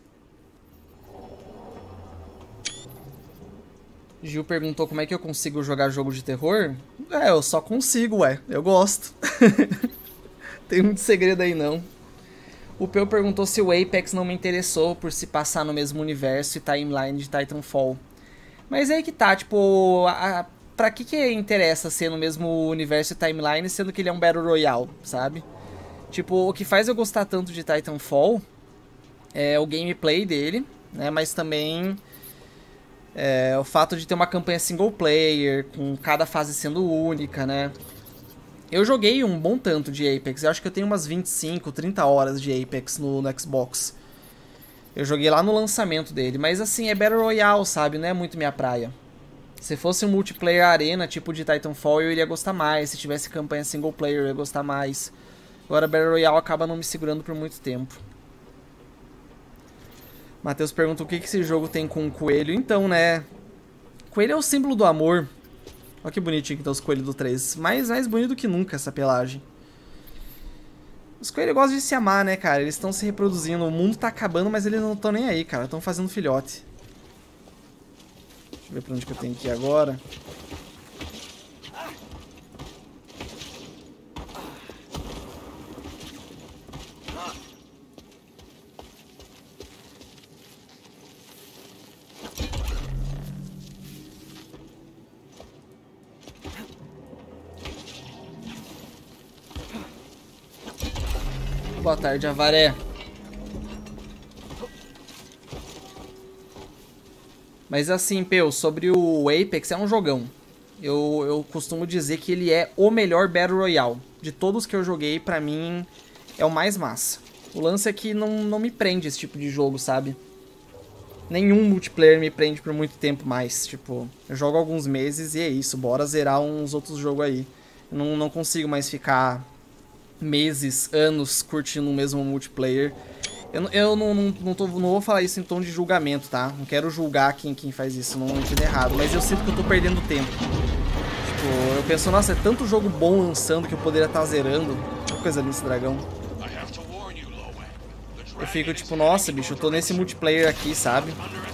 Speaker 1: Gil perguntou como é que eu consigo jogar jogo de terror. É, eu só consigo, ué. Eu gosto. Tem muito segredo aí, não. O Peu perguntou se o Apex não me interessou por se passar no mesmo universo e timeline de Titanfall. Mas aí que tá, tipo... A, a, pra que que interessa ser no mesmo universo e timeline, sendo que ele é um Battle Royale, sabe? Tipo, o que faz eu gostar tanto de Titanfall é o gameplay dele, né? Mas também é o fato de ter uma campanha single player, com cada fase sendo única, né? Eu joguei um bom tanto de Apex, eu acho que eu tenho umas vinte e cinco, trinta horas de Apex no, no Xbox. Eu joguei lá no lançamento dele, mas assim, é Battle Royale, sabe? Não é muito minha praia. Se fosse um multiplayer arena, tipo de Titanfall, eu iria gostar mais. Se tivesse campanha single player, eu ia gostar mais. Agora Battle Royale acaba não me segurando por muito tempo. Matheus pergunta o que, que esse jogo tem com o coelho. Então, né? Coelho é o símbolo do amor. Olha que bonitinho que tá os coelhos do três. Mais, mais bonito que nunca essa pelagem. Os coelhos gostam de se amar, né, cara? Eles estão se reproduzindo. O mundo tá acabando, mas eles não estão nem aí, cara. Estão fazendo filhote. Deixa eu ver pra onde que eu tenho que ir agora. Boa tarde, Avaré. Mas assim, Peu, sobre o Apex, é um jogão. Eu, eu costumo dizer que ele é o melhor Battle Royale. De todos que eu joguei, pra mim, é o mais massa. O lance é que não, não me prende esse tipo de jogo, sabe? nenhum multiplayer me prende por muito tempo mais. Tipo, eu jogo alguns meses e é isso, bora zerar uns outros jogos aí. Eu não, não consigo mais ficar meses, anos curtindo o mesmo multiplayer. Eu, eu não, não, não, tô, não vou falar isso em tom de julgamento, tá? Não quero julgar quem, quem faz isso, não entendo errado. Mas eu sinto que eu tô perdendo tempo. Tipo, eu penso, nossa, é tanto jogo bom lançando que eu poderia estar zerando. Que coisa linda esse dragão. Eu fico tipo, nossa, bicho, eu tô nesse multiplayer aqui, sabe?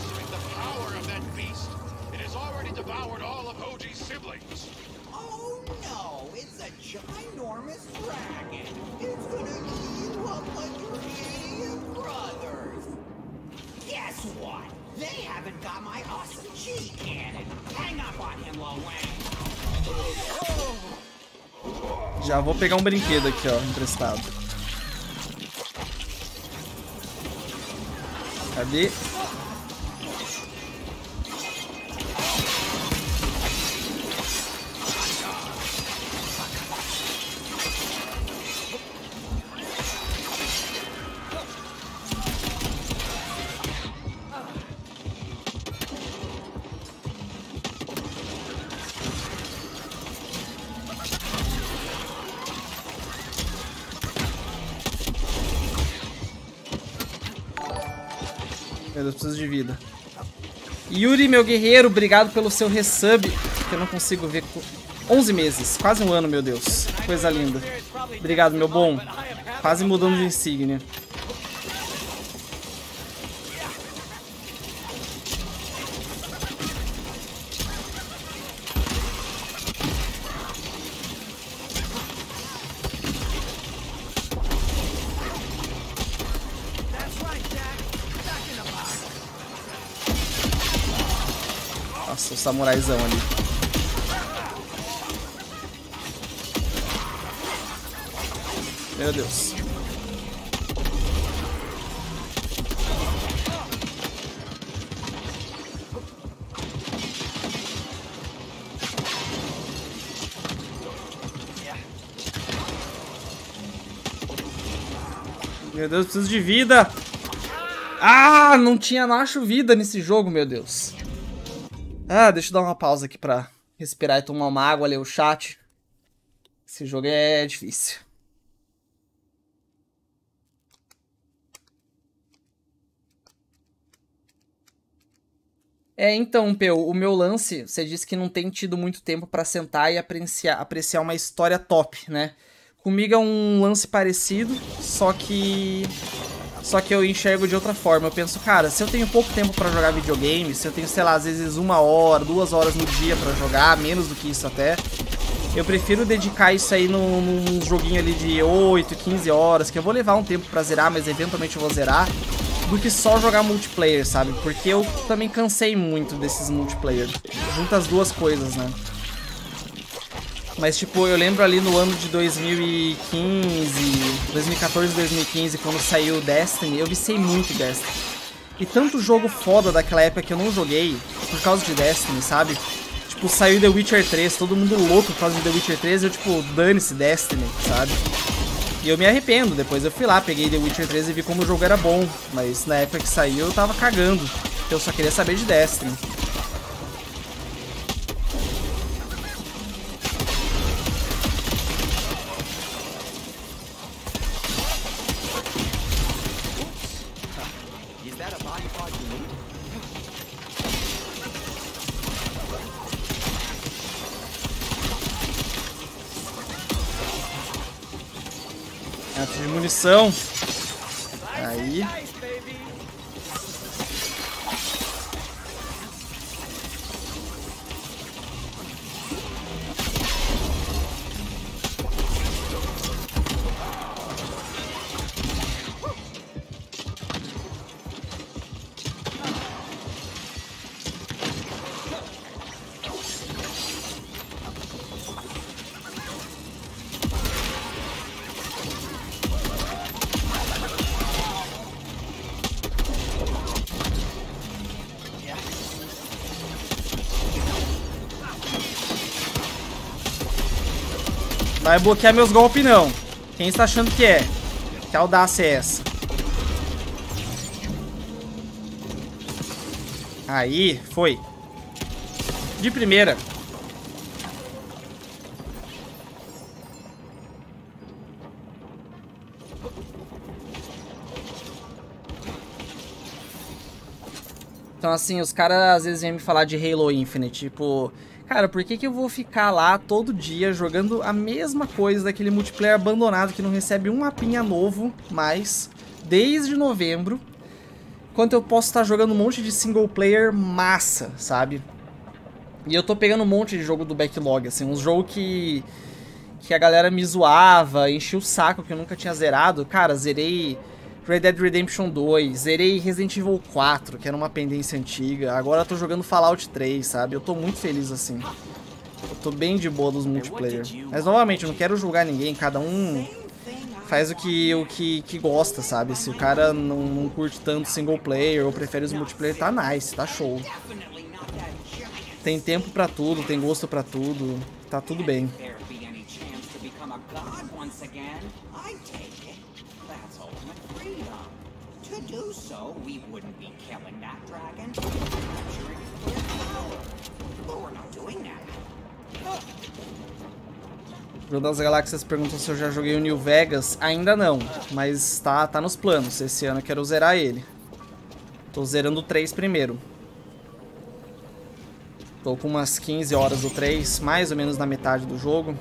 Speaker 1: Já vou pegar um brinquedo aqui, ó, emprestado. Cadê? Meu Deus, preciso de vida. Yuri, meu guerreiro, obrigado pelo seu resub, que eu não consigo ver. onze meses, quase um ano, meu Deus. Coisa linda. Obrigado, meu bom. Quase mudando de insígnia. Nossa, o samuraizão ali. Meu Deus. Meu Deus, preciso de vida. Ah, não tinha, não acho vida nesse jogo, meu Deus. Ah, deixa eu dar uma pausa aqui pra respirar e tomar uma água, ler o chat. Esse jogo é difícil. É, então, Peu, o meu lance, você disse que não tem tido muito tempo pra sentar e apreciar, apreciar uma história top, né? Comigo é um lance parecido, só que... Só que eu enxergo de outra forma. Eu penso, cara, se eu tenho pouco tempo pra jogar videogame, se eu tenho, sei lá, às vezes uma hora, duas horas no dia pra jogar, menos do que isso até, eu prefiro dedicar isso aí num, num joguinho ali de oito, quinze horas, que eu vou levar um tempo pra zerar, mas eventualmente eu vou zerar, do que só jogar multiplayer, sabe? Porque eu também cansei muito desses multiplayer. Junta as duas coisas, né? Mas, tipo, eu lembro ali no ano de dois mil e quinze, dois mil e quatorze, dois mil e quinze, quando saiu Destiny, eu viciei muito em Destiny. E tanto jogo foda daquela época que eu não joguei, por causa de Destiny, sabe? Tipo, saiu The Witcher três, todo mundo louco por causa de The Witcher três, e eu, tipo, dane-se Destiny, sabe? E eu me arrependo, depois eu fui lá, peguei The Witcher três e vi como o jogo era bom. Mas na época que saiu eu tava cagando, eu só queria saber de Destiny. Antes de munição. Aí. Vai bloquear meus golpes, não. Quem está achando que é? Que audácia é essa? Aí, foi. De primeira. Então, assim, os caras às vezes vêm me falar de Halo Infinite, tipo... Cara, por que que eu vou ficar lá todo dia jogando a mesma coisa daquele multiplayer abandonado que não recebe um mapinha novo mais desde novembro, enquanto eu posso estar jogando um monte de single player massa, sabe? E eu tô pegando um monte de jogo do backlog, assim, uns jogos que... que a galera me zoava, enchia o saco, que eu nunca tinha zerado. Cara, zerei... Red Dead Redemption dois, zerei Resident Evil quatro, que era uma pendência antiga. Agora eu tô jogando Fallout três, sabe? Eu tô muito feliz assim. Eu tô bem de boa dos multiplayer. Mas novamente, eu não quero julgar ninguém, cada um faz o que, o que, que gosta, sabe? Se o cara não, não curte tanto single player ou prefere os multiplayer, tá nice, tá show. Tem tempo pra tudo, tem gosto pra tudo, tá tudo bem.
Speaker 3: To do so, we wouldn't be killing that dragon, capturing it for its power. But we're not doing that.
Speaker 1: O Jogo das Galáxias perguntou se eu já joguei o New Vegas. Ainda não, mas tá, tá nos planos. Esse ano eu quero zerar ele. Tô zerando o três primeiro. Tô com umas quinze horas do três, mais ou menos na metade do jogo.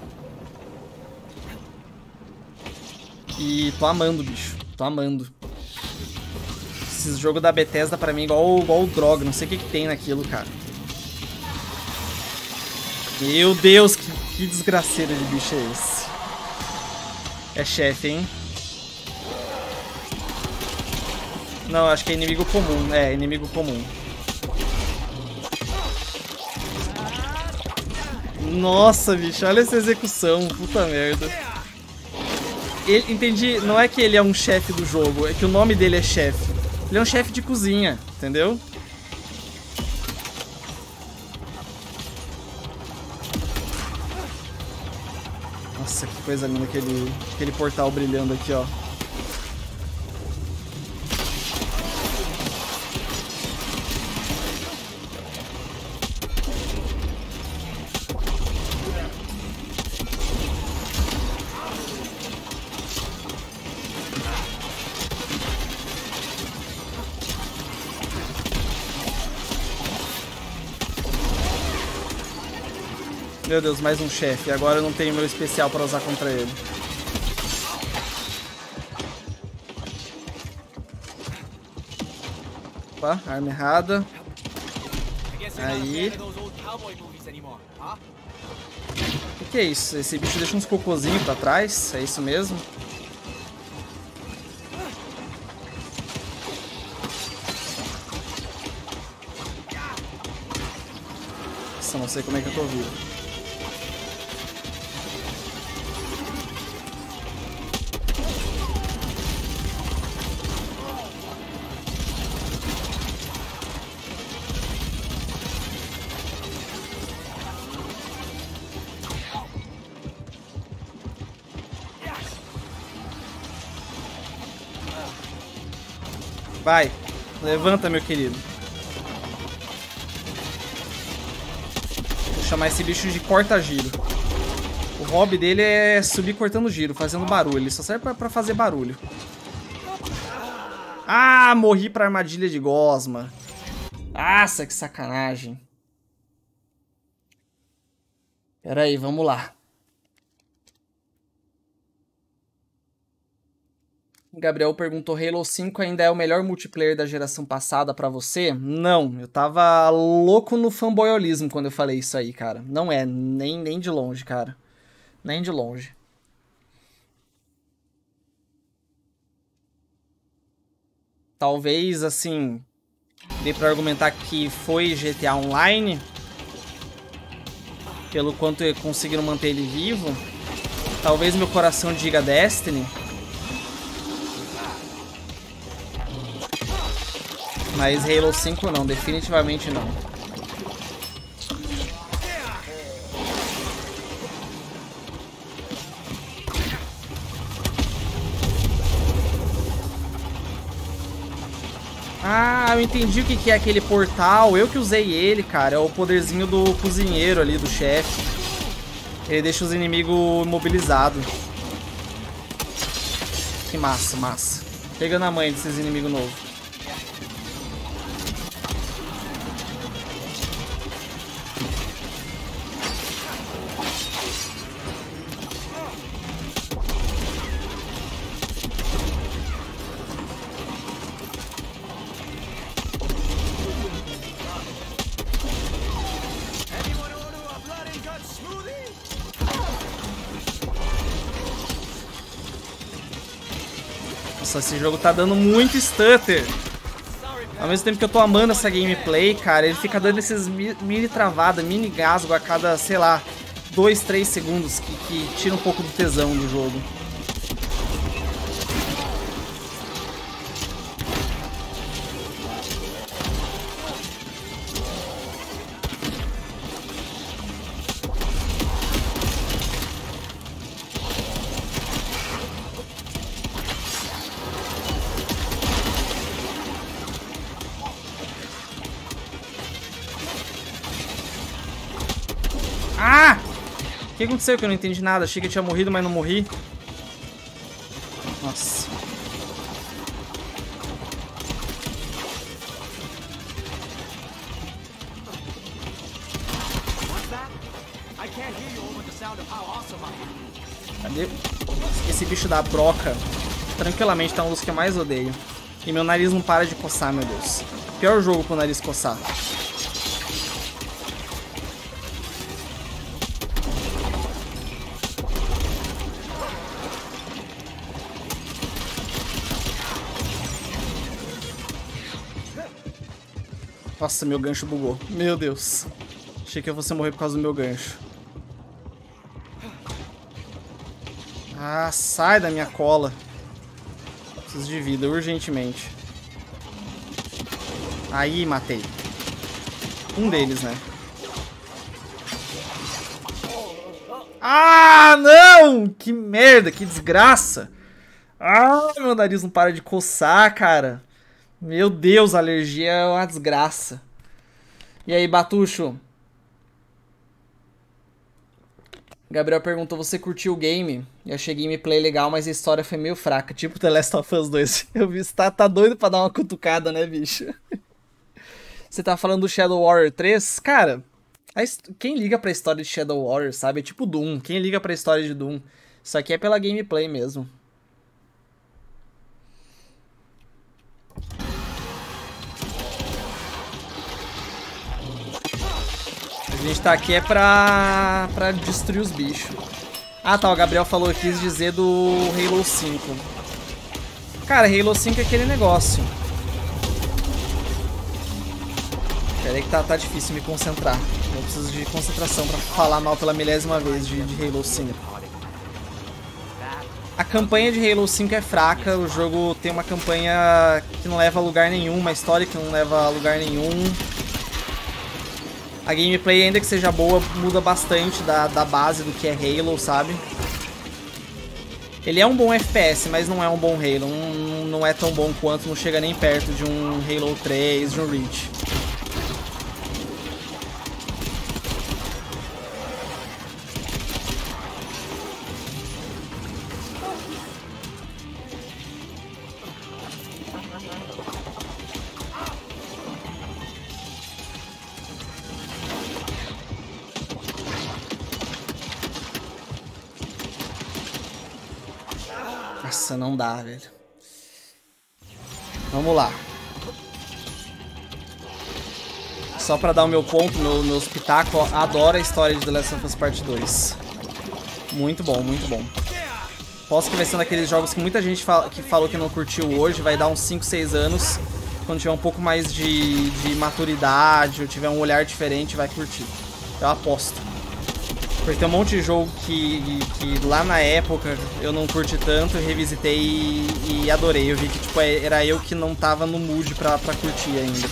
Speaker 1: E tô amando, bicho. Tô amando. Esse jogo da Bethesda pra mim é igual, igual droga. Não sei o que, que tem naquilo, cara. Meu Deus, que, que desgraceira de bicho é esse? É chefe, hein? Não, acho que é inimigo comum. É, inimigo comum. Nossa, bicho, olha essa execução. Puta merda. Ele, entendi, não é que ele é um chefe do jogo, é que o nome dele é chefe. Ele é um chefe de cozinha, entendeu? Nossa, que coisa linda aquele, aquele portal brilhando aqui, ó. Meu Deus, mais um chefe. Agora eu não tenho meu especial para usar contra ele. Opa, arma errada. Aí. O que é isso? Esse bicho deixa uns cocôzinhos pra trás? É isso mesmo? Nossa, não sei como é que eu tô vivo. Vai, levanta, meu querido. Vou chamar esse bicho de corta-giro. O hobby dele é subir cortando giro, fazendo barulho. Ele só serve pra, pra fazer barulho. Ah, morri pra armadilha de gosma. Nossa, que sacanagem. Pera aí, vamos lá. Gabriel perguntou, Halo cinco ainda é o melhor multiplayer da geração passada pra você? Não, eu tava louco no fanboyolismo quando eu falei isso aí, cara. Não é, nem, nem de longe, cara. Nem de longe. Talvez, assim, dê pra argumentar que foi G T A Online, pelo quanto conseguiram manter ele vivo. Talvez meu coração diga Destiny. Mas Halo cinco não, definitivamente não. Ah, Ah, eu entendi o que, que é aquele portal. Eu que usei ele, cara. É o poderzinho do cozinheiro ali, do chefe. Ele deixa os inimigos imobilizados. Que massa, massa. Pegando a mãe desses inimigos novos. Nossa, esse jogo tá dando muito stutter. Ao mesmo tempo que eu tô amando essa gameplay, cara, ele fica dando esses mini travada, mini gasgo a cada, sei lá, dois, três segundos que, que tira um pouco do tesão do jogo. Ah! O que aconteceu que eu não entendi nada? Achei que eu tinha morrido, mas não morri. Nossa. Cadê? Esse bicho da broca tranquilamente tá um dos que eu mais odeio. E meu nariz não para de coçar, meu Deus. Pior jogo pro nariz coçar. Nossa, meu gancho bugou. Meu Deus. Achei que eu fosse morrer por causa do meu gancho. Ah, sai da minha cola. Preciso de vida, urgentemente. Aí, matei. Um deles, né? Ah, não! Que merda, que desgraça. Ah, meu nariz não para de coçar, cara. Meu Deus, a alergia é uma desgraça. E aí, Batucho? Gabriel perguntou, você curtiu o game? Eu achei gameplay legal, mas a história foi meio fraca. Tipo The Last of Us dois. Eu vi, você tá, tá doido pra dar uma cutucada, né, bicho? Você tá falando do Shadow Warrior três? Cara, a, quem liga pra história de Shadow Warrior, sabe? É tipo Doom. Quem liga pra história de Doom? Isso aqui é pela gameplay mesmo. A gente tá aqui é pra, pra destruir os bichos. Ah tá, o Gabriel falou, quis dizer do Halo cinco. Cara, Halo cinco é aquele negócio. Pera aí que tá, tá difícil me concentrar. Eu preciso de concentração pra falar mal pela milésima vez de, de Halo cinco. A campanha de Halo cinco é fraca, o jogo tem uma campanha que não leva a lugar nenhum, uma história que não leva a lugar nenhum. A gameplay, ainda que seja boa, muda bastante da, da base do que é Halo, sabe? Ele é um bom F P S, mas não é um bom Halo. Não, não é tão bom quanto, não chega nem perto de um Halo três, de um Reach. Nossa, não dá, velho. Vamos lá. Só pra dar o meu ponto, meu, meu espetáculo, adoro a história de The Last of Us Part dois. Muito bom, muito bom. Posso que vai ser um daqueles jogos que muita gente fala, que falou que não curtiu hoje, vai dar uns cinco, seis anos, quando tiver um pouco mais de, de maturidade, ou tiver um olhar diferente, vai curtir. Eu aposto. Porque tem um monte de jogo que, que lá na época eu não curti tanto, eu revisitei e, e adorei. Eu vi que tipo, era eu que não tava no mood pra, pra curtir ainda.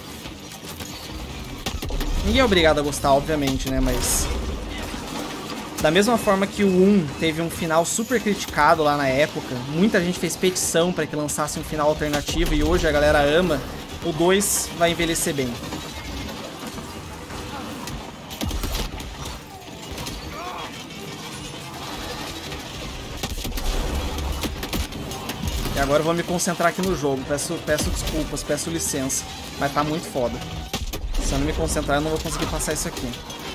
Speaker 1: Ninguém é obrigado a gostar, obviamente, né? Mas Da mesma forma que o um teve um final super criticado lá na época, muita gente fez petição para que lançasse um final alternativo e hoje a galera ama, o dois vai envelhecer bem. E agora eu vou me concentrar aqui no jogo, peço, peço desculpas, peço licença, mas tá muito foda. Se eu não me concentrar eu não vou conseguir passar isso aqui.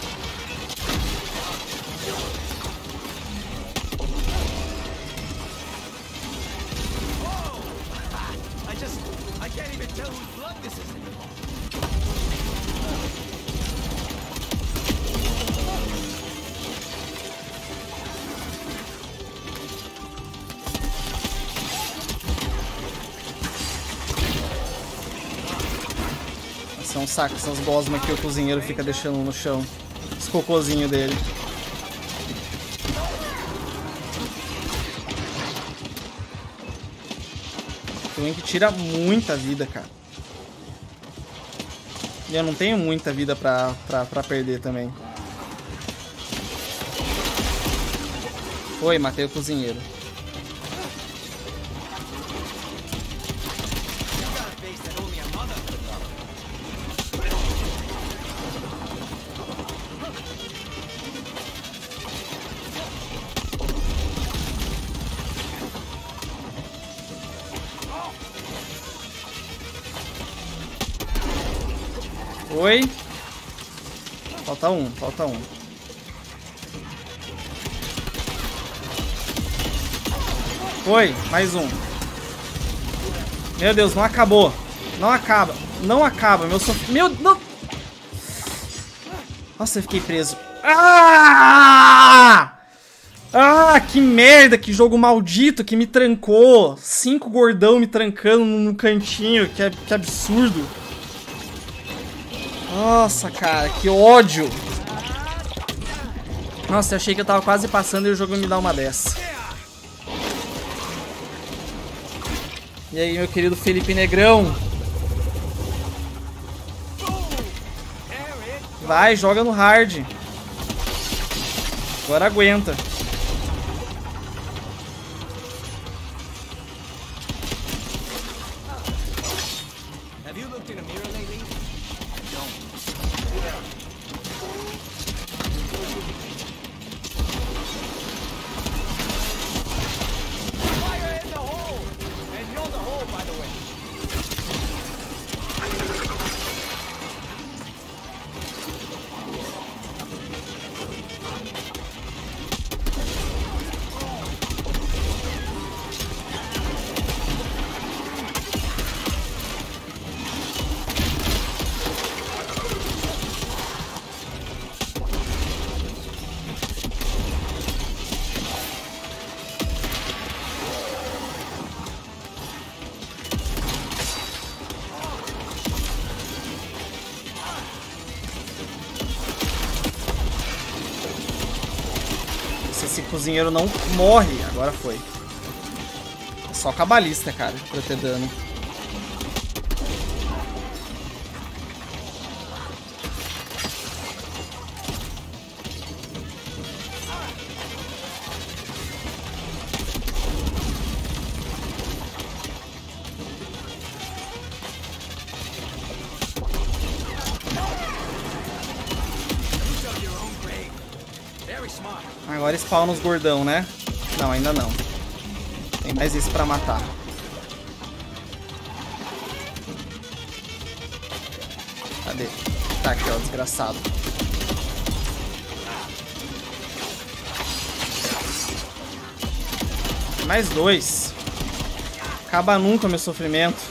Speaker 1: São sacos, essas gosmas que o cozinheiro fica deixando no chão. Os cocôzinhos dele. O Link tira muita vida, cara. E eu não tenho muita vida pra, pra, pra perder também. Oi, matei o cozinheiro. Oi. Falta um, falta um. Foi, mais um. Meu Deus, não acabou. Não acaba, não acaba. Meu sof... Meu... Não... Nossa, eu fiquei preso. Ah! Ah, que merda, que jogo maldito que me trancou. Cinco gordão me trancando no cantinho, que, que absurdo. Nossa, cara, que ódio. Nossa, eu achei que eu tava quase passando e o jogo me dá uma dessa. E aí, meu querido Felipe Negrão? Vai, joga no hard. Agora aguenta. Esse cozinheiro não morre. Agora foi. É só cabalista, cara, pra ter dano. Agora spawna os gordão, né? Não, ainda não. Tem mais esse pra matar. Cadê? Tá aqui, ó, desgraçado. Tem mais dois. Acaba nunca meu sofrimento.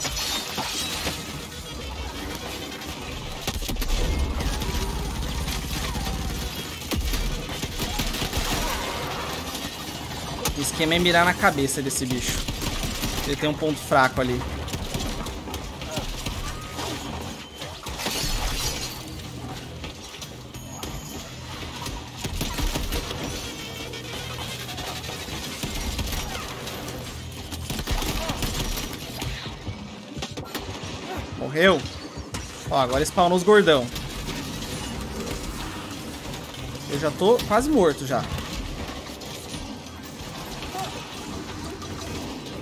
Speaker 1: O esquema é mirar na cabeça desse bicho. Ele tem um ponto fraco ali. Morreu. Ó, agora spawnou os gordão. Eu já tô quase morto já.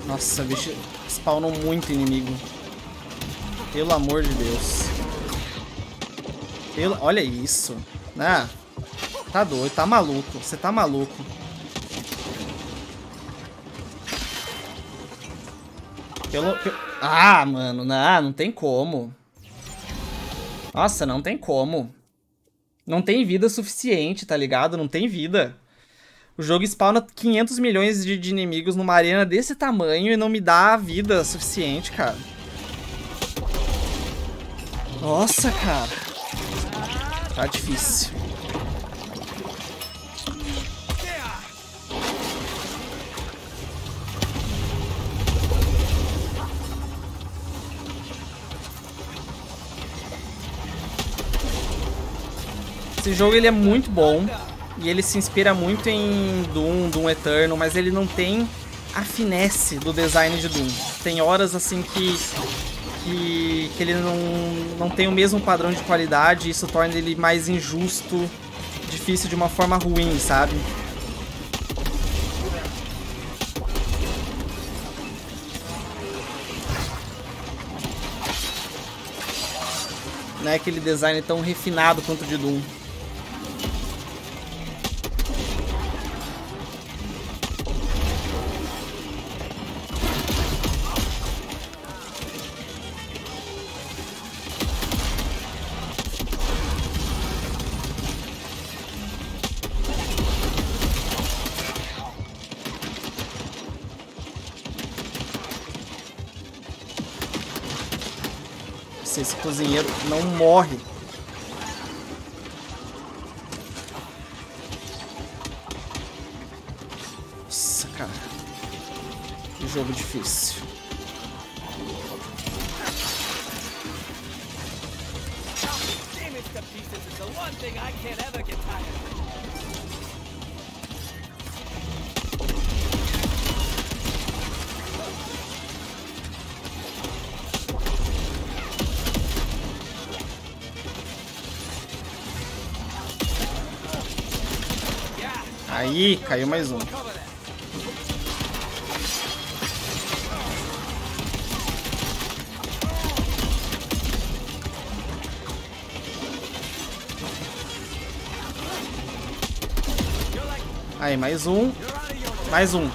Speaker 1: Nossa, bicho, spawnam muito inimigo. Pelo amor de Deus. Pelo... Olha isso. Ah, tá doido, tá maluco. Você tá maluco. Pelo... Ah, mano, não, não tem como. Nossa, não tem como. Não tem vida suficiente, tá ligado? Não tem vida. O jogo spawna quinhentos milhões de, de inimigos numa arena desse tamanho e não me dá vida suficiente, cara. Nossa, cara. Tá difícil. Esse jogo ele é muito bom e ele se inspira muito em Doom, Doom Eternal, mas ele não tem a finesse do design de Doom. Tem horas assim que, que, que ele não, não tem o mesmo padrão de qualidade e isso torna ele mais injusto, difícil de uma forma ruim, sabe? Não é aquele design tão refinado quanto o de Doom. Se esse cozinheiro não morre. Nossa, cara. Que jogo difícil. Aí, caiu mais um. Aí, mais um. Mais um.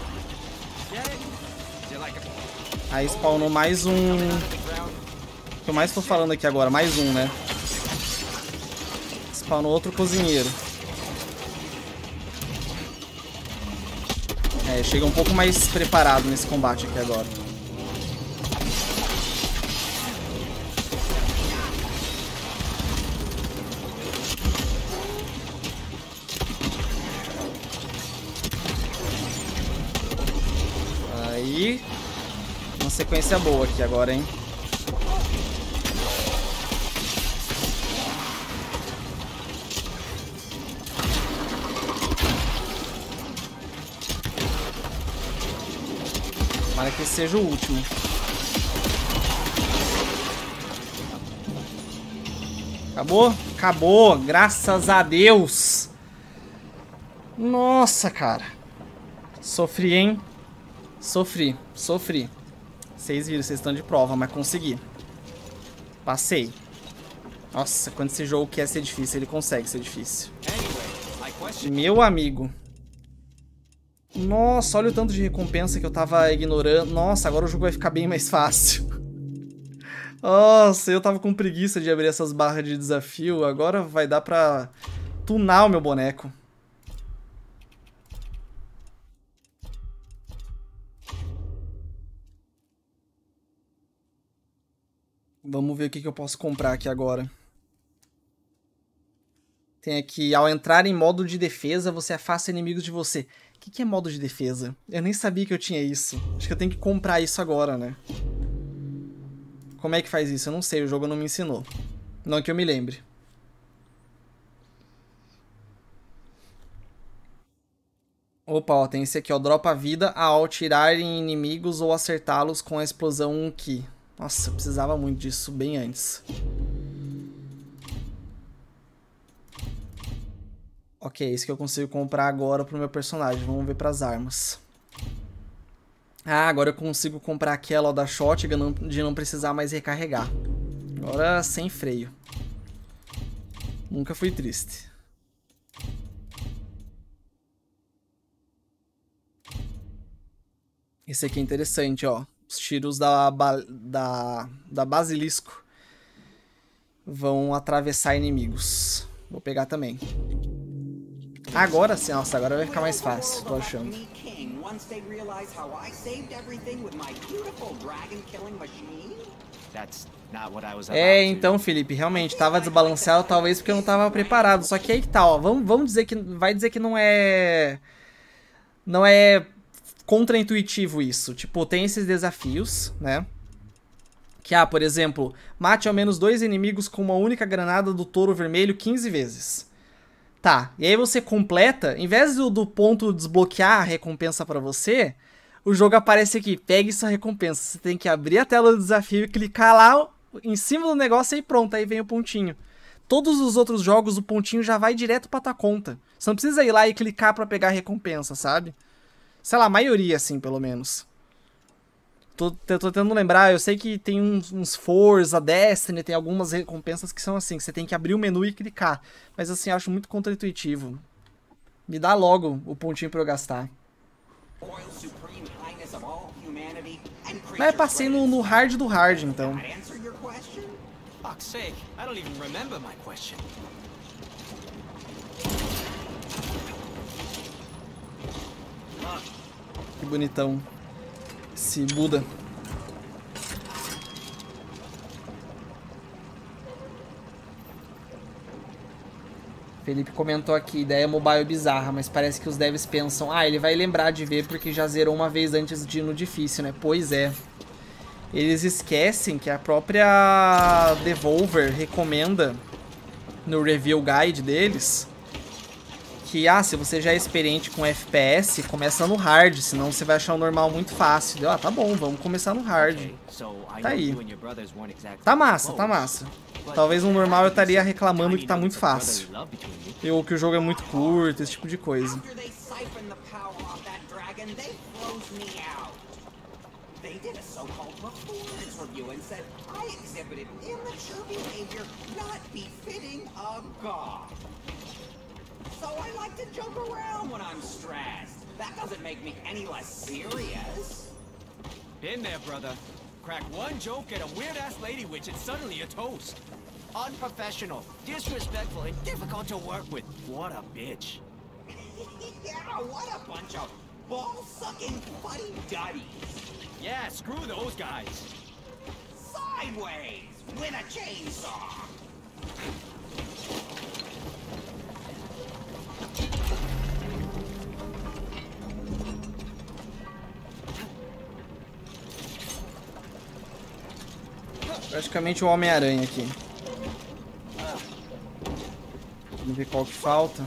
Speaker 1: Aí spawnou mais um. O que eu mais tô falando aqui agora? Mais um, né? Spawnou outro cozinheiro. É, chega um pouco mais preparado nesse combate aqui agora. Aí, uma sequência boa aqui agora, hein? Para que seja o último. Acabou? Acabou, graças a Deus. Nossa, cara. Sofri, hein? Sofri, sofri. Vocês viram, vocês estão de prova, mas consegui. Passei. Nossa, quando esse jogo quer ser difícil, ele consegue ser difícil. Meu amigo. Nossa, olha o tanto de recompensa que eu tava ignorando. Nossa, agora o jogo vai ficar bem mais fácil. Nossa, eu tava com preguiça de abrir essas barras de desafio. Agora vai dar pra tunar o meu boneco. Vamos ver o que que eu posso comprar aqui agora. Tem aqui, ao entrar em modo de defesa, você afasta inimigos de você. O que que é modo de defesa? Eu nem sabia que eu tinha isso. Acho que eu tenho que comprar isso agora, né? Como é que faz isso? Eu não sei, o jogo não me ensinou. Não que eu me lembre. Opa, ó, tem esse aqui, ó. Dropa vida ao atirar em inimigos ou acertá-los com a explosão um ki. Nossa, eu precisava muito disso bem antes. Ok, esse que eu consigo comprar agora pro meu personagem. Vamos ver pras armas. Ah, agora eu consigo comprar aquela ó, da shotgun de não precisar mais recarregar. Agora sem freio. Nunca fui triste. Esse aqui é interessante, ó. Os tiros da, da, da Basilisco vão atravessar inimigos. Vou pegar também. Agora sim, nossa, agora vai ficar mais fácil, tô achando. É, então, Felipe, realmente, tava desbalanceado, talvez porque eu não tava preparado. Só que aí que tá, ó, vamos, vamos dizer que, vai dizer que não é... Não é contraintuitivo isso. Tipo, tem esses desafios, né? Que, ah, por exemplo, mate ao menos dois inimigos com uma única granada do touro vermelho quinze vezes. Tá, e aí você completa, em vez do, do ponto desbloquear a recompensa pra você, o jogo aparece aqui, pegue sua recompensa. Você tem que abrir a tela do desafio e clicar lá em cima do negócio e pronto, aí vem o pontinho. Todos os outros jogos, o pontinho já vai direto pra tua conta. Você não precisa ir lá e clicar pra pegar a recompensa, sabe? Sei lá, a maioria, assim, pelo menos. Tô, tô tentando lembrar, eu sei que tem uns, uns Forza, Destiny, tem algumas recompensas que são assim, que você tem que abrir o menu e clicar. Mas assim, eu acho muito contraintuitivo. Me dá logo o pontinho pra eu gastar. Mas eu passei no, no hard do hard, então. Que bonitão. Esse Buda. Felipe comentou aqui, ideia mobile bizarra, mas parece que os devs pensam, ah, ele vai lembrar de ver porque já zerou uma vez antes de ir no difícil, né? Pois é. Eles esquecem que a própria Devolver recomenda no review guide deles que, ah, se você já é experiente com F P S, começa no hard, senão você vai achar o normal muito fácil. Ah, tá bom, vamos começar no hard. Tá aí. Tá massa, tá massa. Talvez no normal eu estaria reclamando que tá muito fácil. Ou que o jogo é muito curto, esse tipo de coisa.
Speaker 3: So I like to joke around when I'm stressed. That doesn't make me any less serious.
Speaker 2: In there, brother. Crack one joke at a weird-ass lady witch and suddenly a toast. Unprofessional, disrespectful, and difficult to work with. What a bitch.
Speaker 3: Yeah, what a bunch of ball-sucking fuddy-duddies.
Speaker 2: Yeah, screw those guys.
Speaker 3: Sideways, with a chainsaw.
Speaker 1: Praticamente o Homem-Aranha aqui. Vamos ver qual que falta.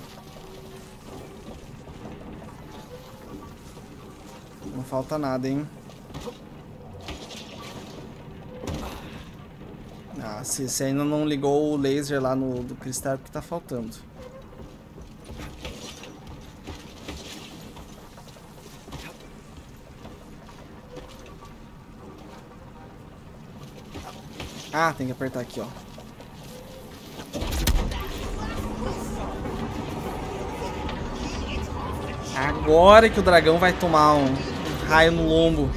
Speaker 1: Não falta nada, hein? Ah, se você ainda não ligou o laser lá no do cristal, é porque tá faltando. Ah, tem que apertar aqui, ó. Agora que o dragão vai tomar um raio no lombo.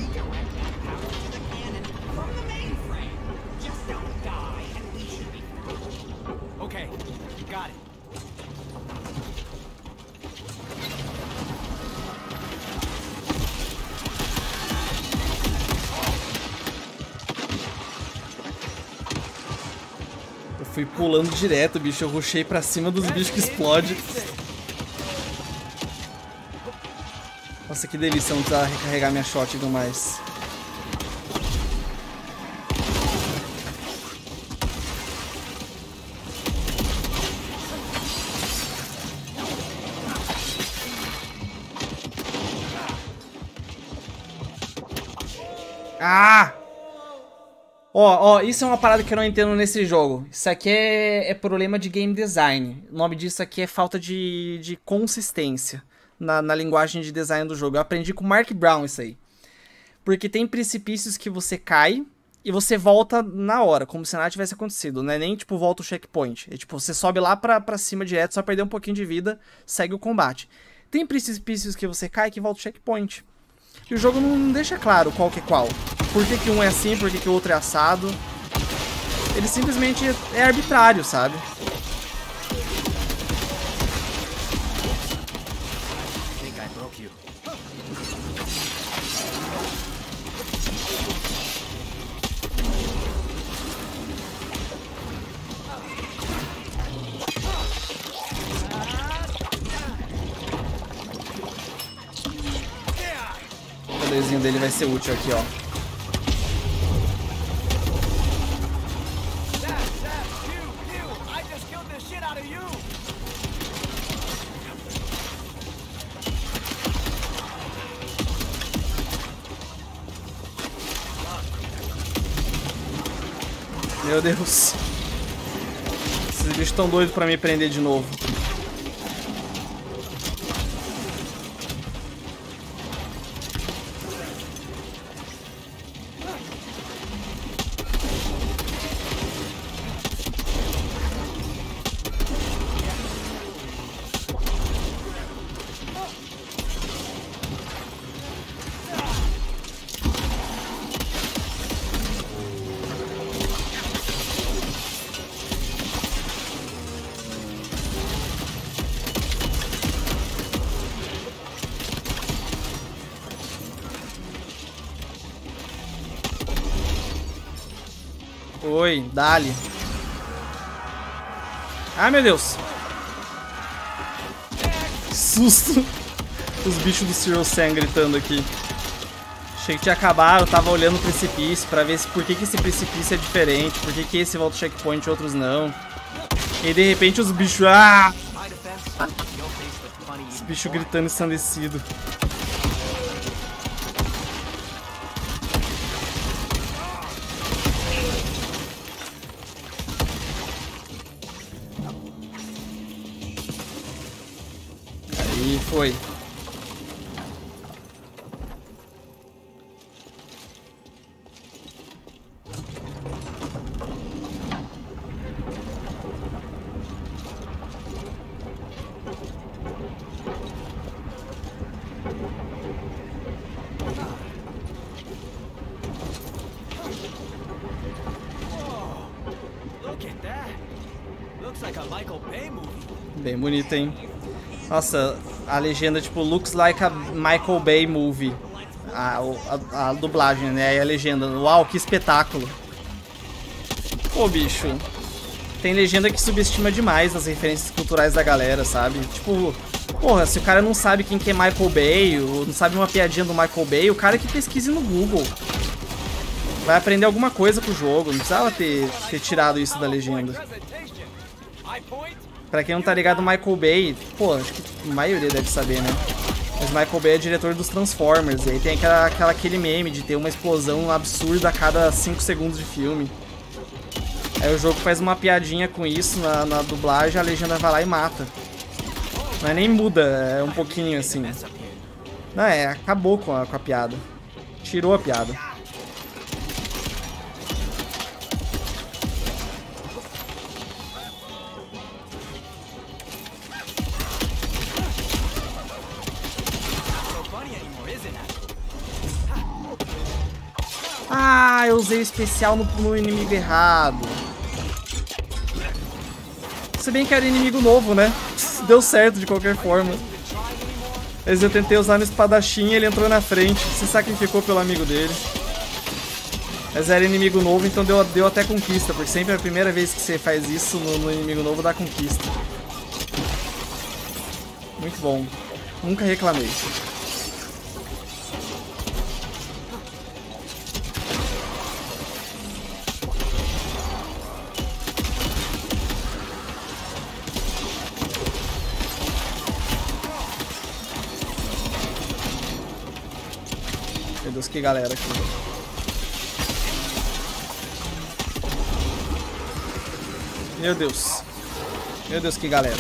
Speaker 2: Okay, got it.
Speaker 1: Eu fui pulando direto, bicho. Eu rushei pra cima dos bichos que explodem. Nossa, que delícia não precisar recarregar minha shotgun mais. Ah! Ó, ó, isso é uma parada que eu não entendo nesse jogo. Isso aqui é, é problema de game design. O nome disso aqui é falta de, de consistência na, na linguagem de design do jogo. Eu aprendi com o Mark Brown isso aí. Porque tem precipícios que você cai e você volta na hora, como se nada tivesse acontecido. Não é nem, tipo, volta o checkpoint. É tipo, você sobe lá pra, pra cima direto, só perder um pouquinho de vida, segue o combate. Tem precipícios que você cai que volta o checkpoint. E o jogo não deixa claro qual que é qual. Por que que um é assim, por que que o outro é assado. Ele simplesmente é arbitrário, sabe? O poderzinho dele vai ser útil aqui, ó. Meu Deus. Esses bichos estão doidos pra me prender de novo. Oi, dali. Ai, meu Deus. Que susto. Os bichos do Zero Sam gritando aqui. Achei que tinha acabado, eu tava olhando o precipício pra ver se, por que, que esse precipício é diferente, por que, que esse volta o checkpoint e outros não. E de repente os bichos... Ah! Os bichos gritando ensandecido. Aí foi. Bem bonito, hein? Nossa, a legenda, tipo, looks like a Michael Bay movie. A, a, a dublagem, né? E a legenda. Uau, que espetáculo. Pô, bicho. Tem legenda que subestima demais as referências culturais da galera, sabe? Tipo, porra, se o cara não sabe quem que é Michael Bay, ou não sabe uma piadinha do Michael Bay, o cara que pesquise no Google. Vai aprender alguma coisa com o jogo. Não precisava ter, ter tirado isso da legenda. Pra quem não tá ligado, Michael Bay, pô, acho que a maioria deve saber, né? Mas Michael Bay é diretor dos Transformers, e aí tem aquela, aquela, aquele meme de ter uma explosão absurda a cada cinco segundos de filme. Aí o jogo faz uma piadinha com isso na, na dublagem, a legenda vai lá e mata. Não é nem muda, é um pouquinho assim. Não, é, acabou com a, com a piada. Tirou a piada. Ah, eu usei o especial no, no inimigo errado. Se bem que era inimigo novo, né? Deu certo de qualquer forma. Mas eu tentei usar no espadachim e ele entrou na frente. Se sacrificou pelo amigo dele. Mas era inimigo novo, então deu, deu até conquista. Porque sempre é a primeira vez que você faz isso no, no inimigo novo, dá conquista. Muito bom. Nunca reclamei. Meu Deus, que galera aqui. Meu Deus. Meu Deus, que galera.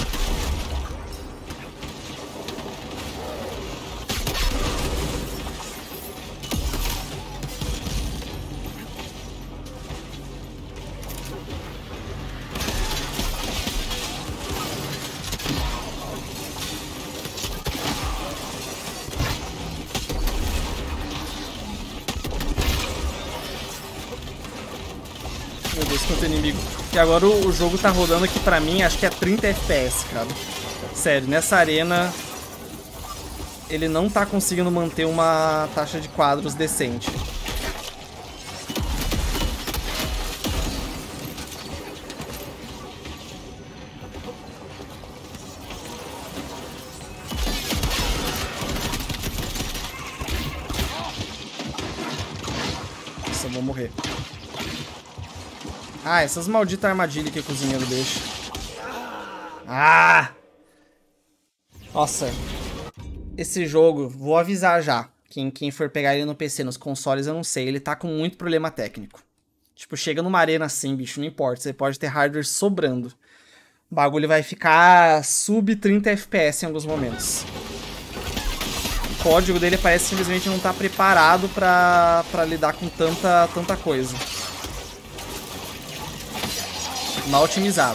Speaker 1: contra o inimigo. E agora o, o jogo tá rodando aqui pra mim, acho que é trinta F P S, cara. Sério, nessa arena ele não tá conseguindo manter uma taxa de quadros decente. Nossa, eu vou morrer. Ah, essas malditas armadilhas que o cozinheiro deixa. Ah! Nossa. Esse jogo, vou avisar já. Quem, quem for pegar ele no P C, nos consoles, eu não sei. Ele tá com muito problema técnico. Tipo, chega numa arena assim, bicho, não importa. Você pode ter hardware sobrando. O bagulho vai ficar sub trinta F P S em alguns momentos. O código dele parece simplesmente não tá preparado pra, pra lidar com tanta, tanta coisa. Mal otimizado.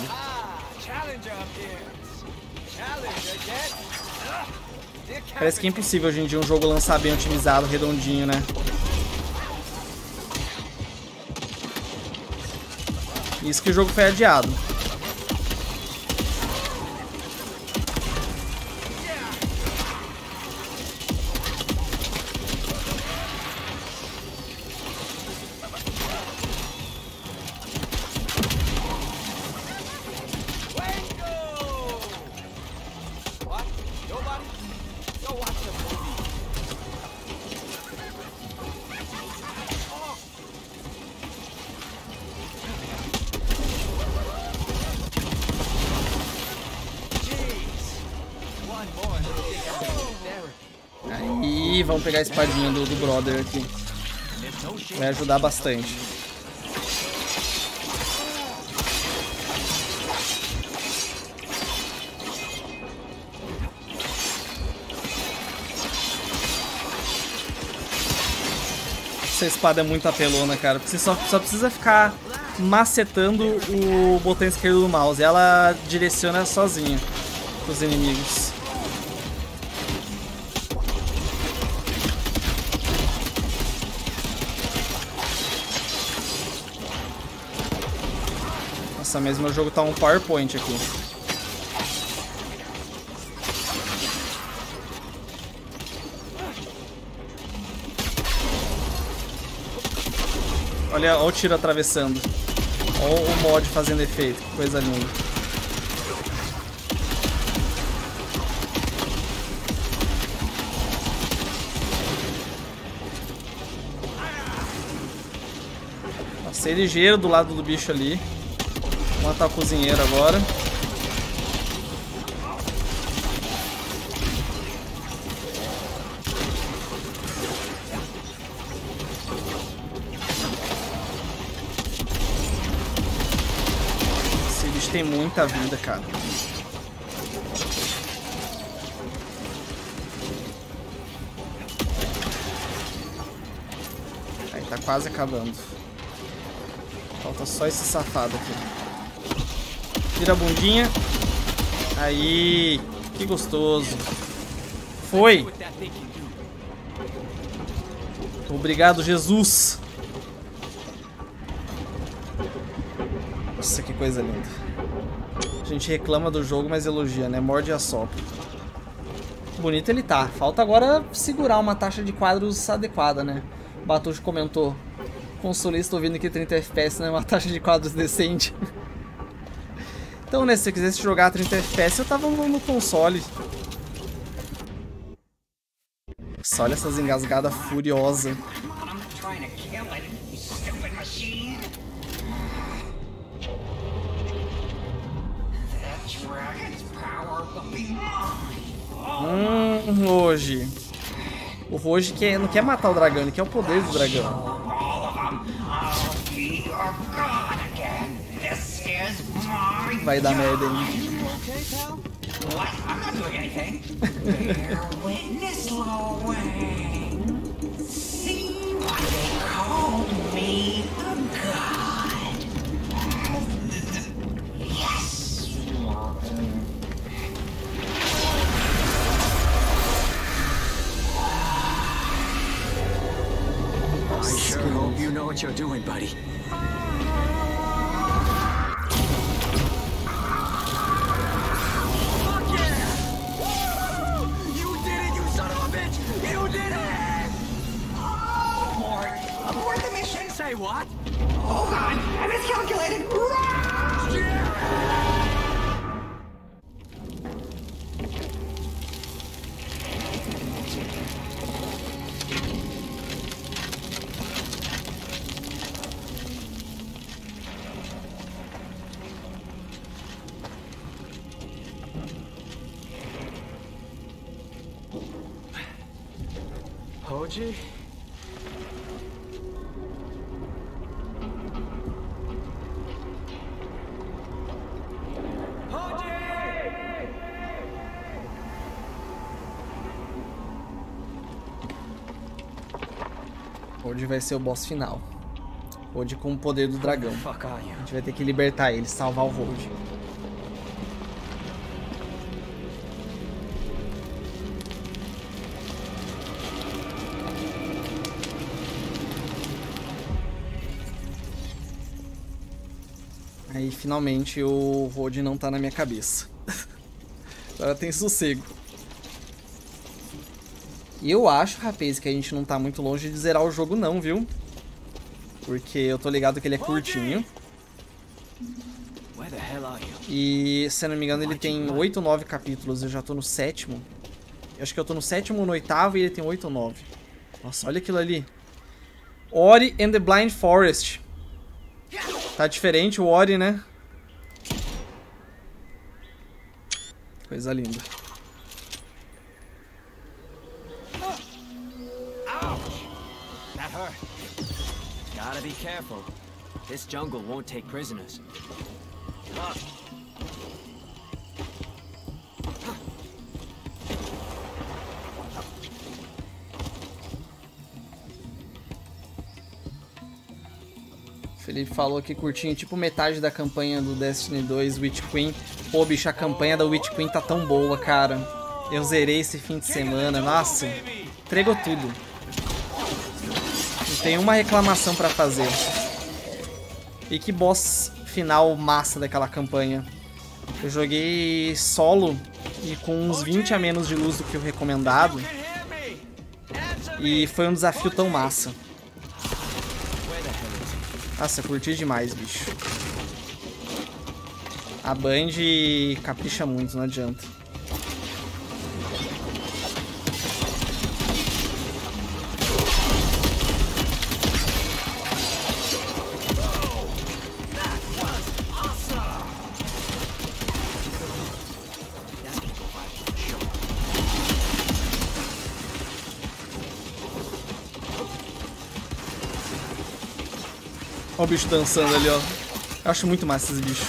Speaker 1: Parece que é impossível hoje em dia um jogo lançar bem otimizado, redondinho, né? Isso que o jogo foi adiado. Aí, vamos pegar a espadinha do, do brother aqui. Vai ajudar bastante. Essa espada é muito apelona, cara. Você só, só precisa ficar macetando o botão esquerdo do mouse. Ela direciona sozinha os inimigos. Nossa, mesmo meu jogo tá um PowerPoint aqui. Olha, olha o tiro atravessando. Olha o mod fazendo efeito. Que coisa linda. Passei ligeiro do lado do bicho ali. Vou matar o cozinheiro agora. Esse bicho tem muita vida, cara. Aí tá quase acabando. Falta só esse safado aqui. Tira a bundinha. Aí. Que gostoso. Foi. Obrigado, Jesus. Nossa, que coisa linda. A gente reclama do jogo, mas elogia, né? Morde e assopra. Bonito ele tá. Falta agora segurar uma taxa de quadros adequada, né? O Batucho comentou. Consolista ouvindo que trinta F P S não é uma taxa de quadros decente. Então, né, se você quisesse jogar trinta F P S, eu tava no, no console. Nossa, olha essas engasgadas furiosas. Hum, hoje. O Roji quer, não quer matar o dragão, ele quer o poder do dragão. Vai dar merda aí.
Speaker 2: I sure hope you know what you're doing, buddy. Say what?
Speaker 3: Hold on, I miscalculated.
Speaker 2: Hoji?
Speaker 1: Hoje vai ser o boss final. Hoje com o poder do dragão.
Speaker 2: Fuck are you?
Speaker 1: A gente vai ter que libertar ele, salvar o Hoji. Aí finalmente o Hoji não tá na minha cabeça. Agora tem sossego. E eu acho, rapaz, que a gente não tá muito longe de zerar o jogo não, viu? Porque eu tô ligado que ele é curtinho. E, se eu não me engano, ele tem oito ou nove capítulos. Eu já tô no sétimo. Eu acho que eu tô no sétimo ou no oitavo e ele tem oito ou nove. Nossa, olha aquilo ali. Ori and the Blind Forest. Tá diferente o Ori, né? Coisa linda.
Speaker 2: That hurt. Gotta be careful. This jungle won't take prisoners.
Speaker 1: Felipe falou que curtinho, tipo metade da campanha do Destiny dois Witch Queen. Pô, bicho, a campanha da Witch Queen tá tão boa, cara. Eu zerei esse fim de semana, nossa. Entregou tudo. Não tem uma reclamação pra fazer. E que boss final massa daquela campanha. Eu joguei solo e com uns vinte a menos de luz do que o recomendado. E foi um desafio tão massa. Nossa, curti demais, bicho. A Band capricha muito, não adianta. Olha o bicho dançando ali, ó. Eu acho muito massa esse bicho.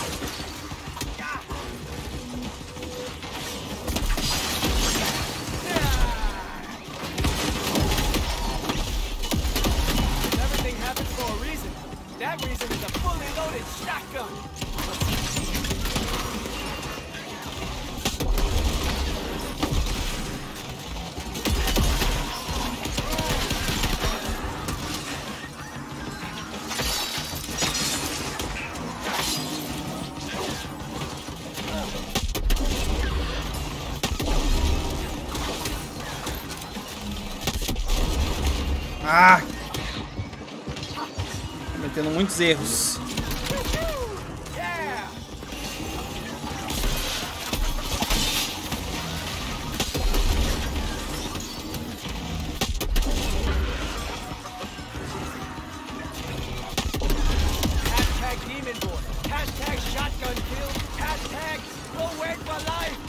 Speaker 1: Ah! Cometendo muitos erros.
Speaker 2: Hashtag Demon Boy. Hashtag Shotgun Kill. Hashtag Nowhere for Life.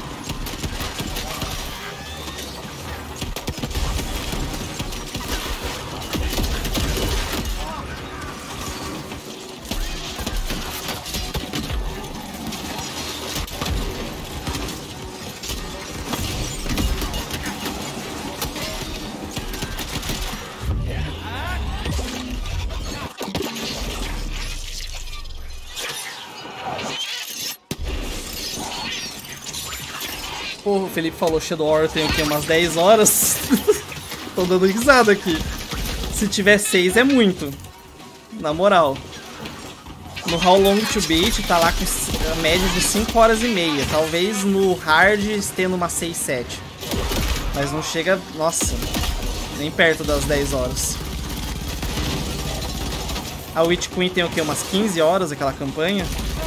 Speaker 1: Pô, o Felipe falou Shadow Warrior tem o quê? Umas dez horas? Tô dando risada aqui. Se tiver seis é muito. Na moral. No How Long to Beat tá lá com a média de cinco horas e meia. Talvez no Hard esteja umas seis, sete. Mas não chega, nossa, nem perto das dez horas. A Witch Queen tem o quê? Umas quinze horas aquela campanha?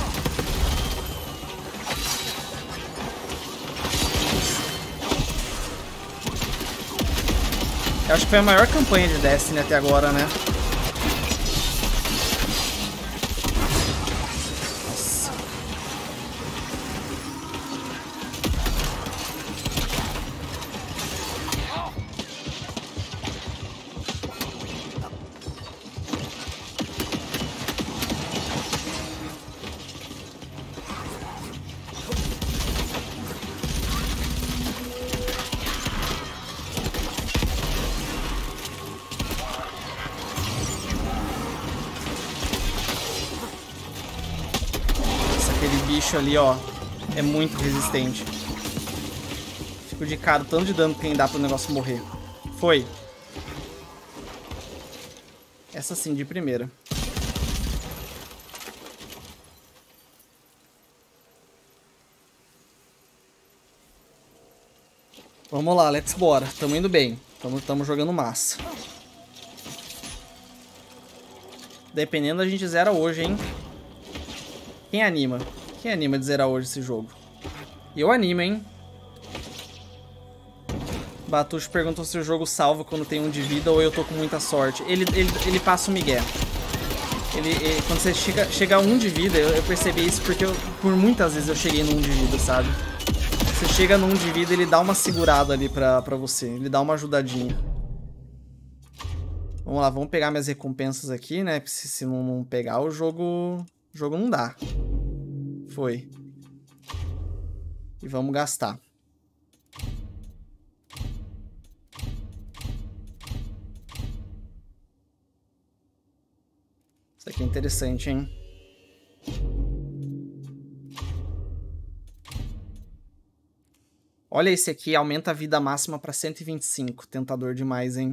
Speaker 1: Eu acho que foi a maior campanha de Destiny até agora, né? Nossa. Aquele bicho ali, ó, é muito resistente. Fico de cara o tanto de dano que tem dá pro negócio morrer. Foi. Essa sim, de primeira. Vamos lá, let's bora. Tamo indo bem. Tamo, tamo jogando massa. Dependendo, a gente zera hoje, hein? Quem anima? Quem anima de zerar hoje esse jogo? Eu animo, hein? Batucho perguntou se o jogo salva quando tem um de vida ou eu tô com muita sorte. Ele, ele, ele passa o migué. Ele, ele, quando você chega, chega a um de vida, eu, eu percebi isso porque eu, por muitas vezes eu cheguei no um de vida, sabe? Você chega no um de vida, ele dá uma segurada ali pra, pra você. Ele dá uma ajudadinha. Vamos lá, vamos pegar minhas recompensas aqui, né? Se, se não, não pegar, o jogo... O jogo não dá. Foi. E vamos gastar. Isso aqui é interessante, hein? Olha esse aqui, aumenta a vida máxima para cento e vinte e cinco. Tentador demais, hein?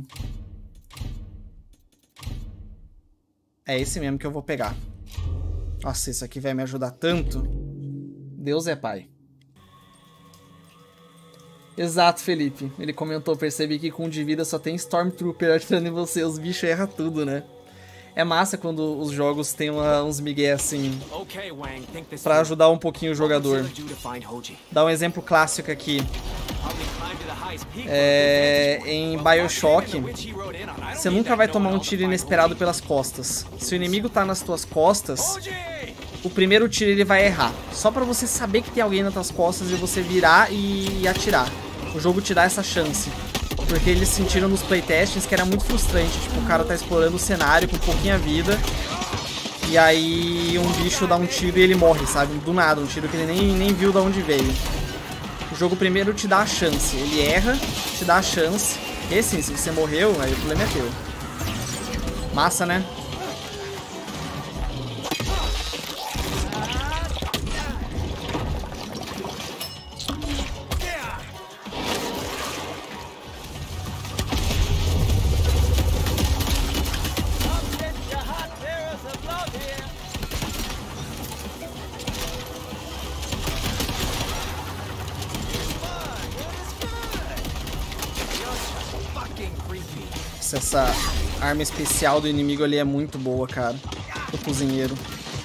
Speaker 1: É esse mesmo que eu vou pegar. Nossa, isso aqui vai me ajudar tanto. Deus é pai. Exato, Felipe. Ele comentou, percebi que com de vida só tem Stormtrooper atirando em você. Os bichos erram tudo, né? É massa quando os jogos têm uma, uns migué assim, pra ajudar um pouquinho o jogador. Dá um exemplo clássico aqui. É, em BioShock, você nunca vai tomar um tiro inesperado pelas costas. Se o inimigo tá nas tuas costas, o primeiro tiro ele vai errar. Só pra você saber que tem alguém nas tuas costas e você virar e, e atirar. O jogo te dá essa chance. Porque eles sentiram nos playtestings que era muito frustrante. Tipo, o cara tá explorando o cenário com pouquinha vida. E aí um bicho dá um tiro e ele morre, sabe? Do nada, um tiro que ele nem, nem viu de onde veio. O jogo primeiro te dá a chance. Ele erra, te dá a chance. E sim, se você morreu, aí o problema é teu. Massa, né? Essa arma especial do inimigo ali é muito boa, cara. O cozinheiro.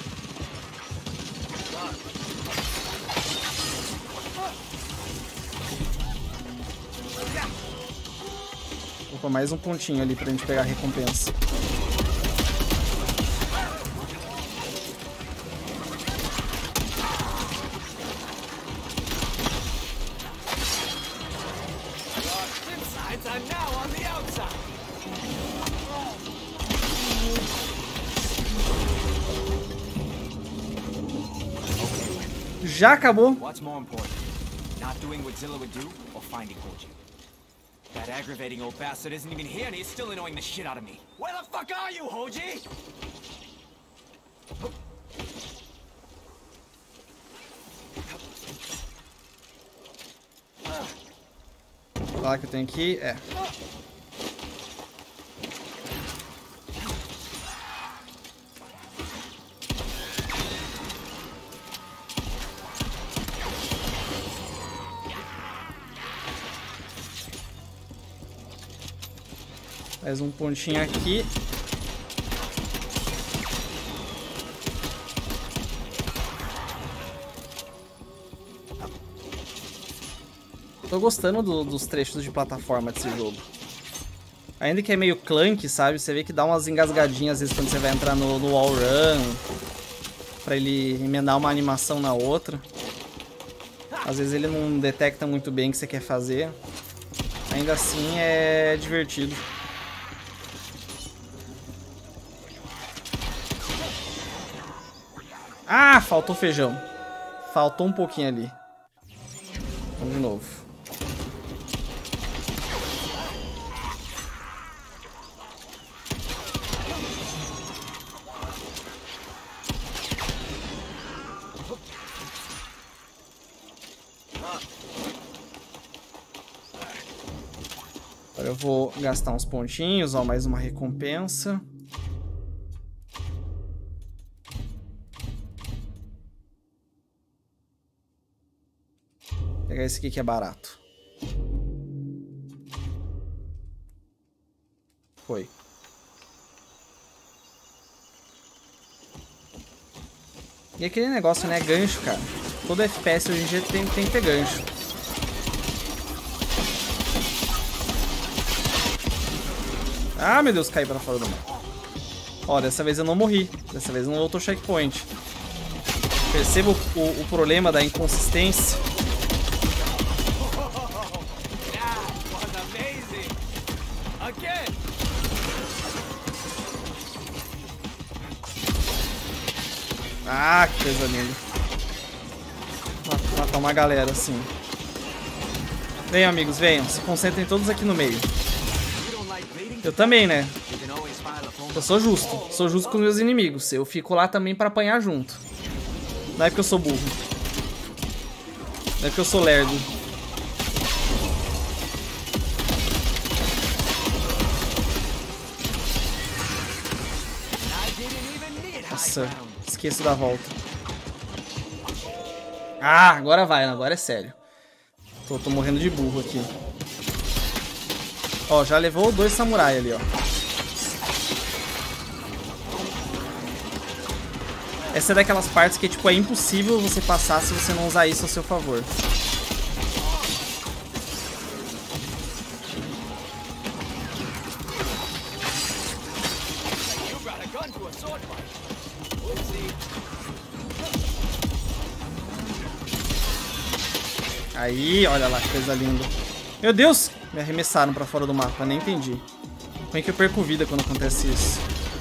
Speaker 1: Opa, mais um pontinho ali pra gente pegar a recompensa. Já acabou.
Speaker 2: What's more important? Not doing what Zilla would do or finding Hoji? That aggravating old bastard isn't even here and he's still annoying the shit out of me. Where the fuck are you, Hoji?
Speaker 1: Lá que eu tenho aqui, é. Mais um pontinho aqui. Tô gostando do, dos trechos de plataforma desse jogo. Ainda que é meio clunky, sabe? Você vê que dá umas engasgadinhas às vezes quando você vai entrar no, no wall run. Pra ele emendar uma animação na outra. Às vezes ele não detecta muito bem o que você quer fazer. Ainda assim é divertido. Ah, faltou feijão. Faltou um pouquinho ali. Vamos de novo. Agora eu vou gastar uns pontinhos, ó, mais uma recompensa. Vou pegar esse aqui que é barato. Foi. E aquele negócio, né? Gancho, cara. Todo F P S hoje em dia tem, tem que ter gancho. Ah, meu Deus, caí pra fora do mar. Ó, dessa vez eu não morri. Dessa vez não voltou checkpoint. Perceba o, o, o problema da inconsistência. Ah, que coisa linda. Matar uma galera assim. Venham, amigos, venham. Se concentrem todos aqui no meio. Eu também, né? Eu sou justo. Sou justo com meus inimigos. Eu fico lá também pra apanhar junto. Não é porque eu sou burro. Não é porque eu sou lerdo. Nossa, esqueço da volta. Ah, agora vai. Agora é sério. Tô, tô morrendo de burro aqui. Ó, já levou dois samurai ali, ó. Essa é daquelas partes que, tipo, é impossível você passar se você não usar isso a seu favor. Aí, olha lá, que coisa linda. Meu Deus! Me arremessaram pra fora do mapa, nem entendi. Como é que eu perco vida quando acontece isso?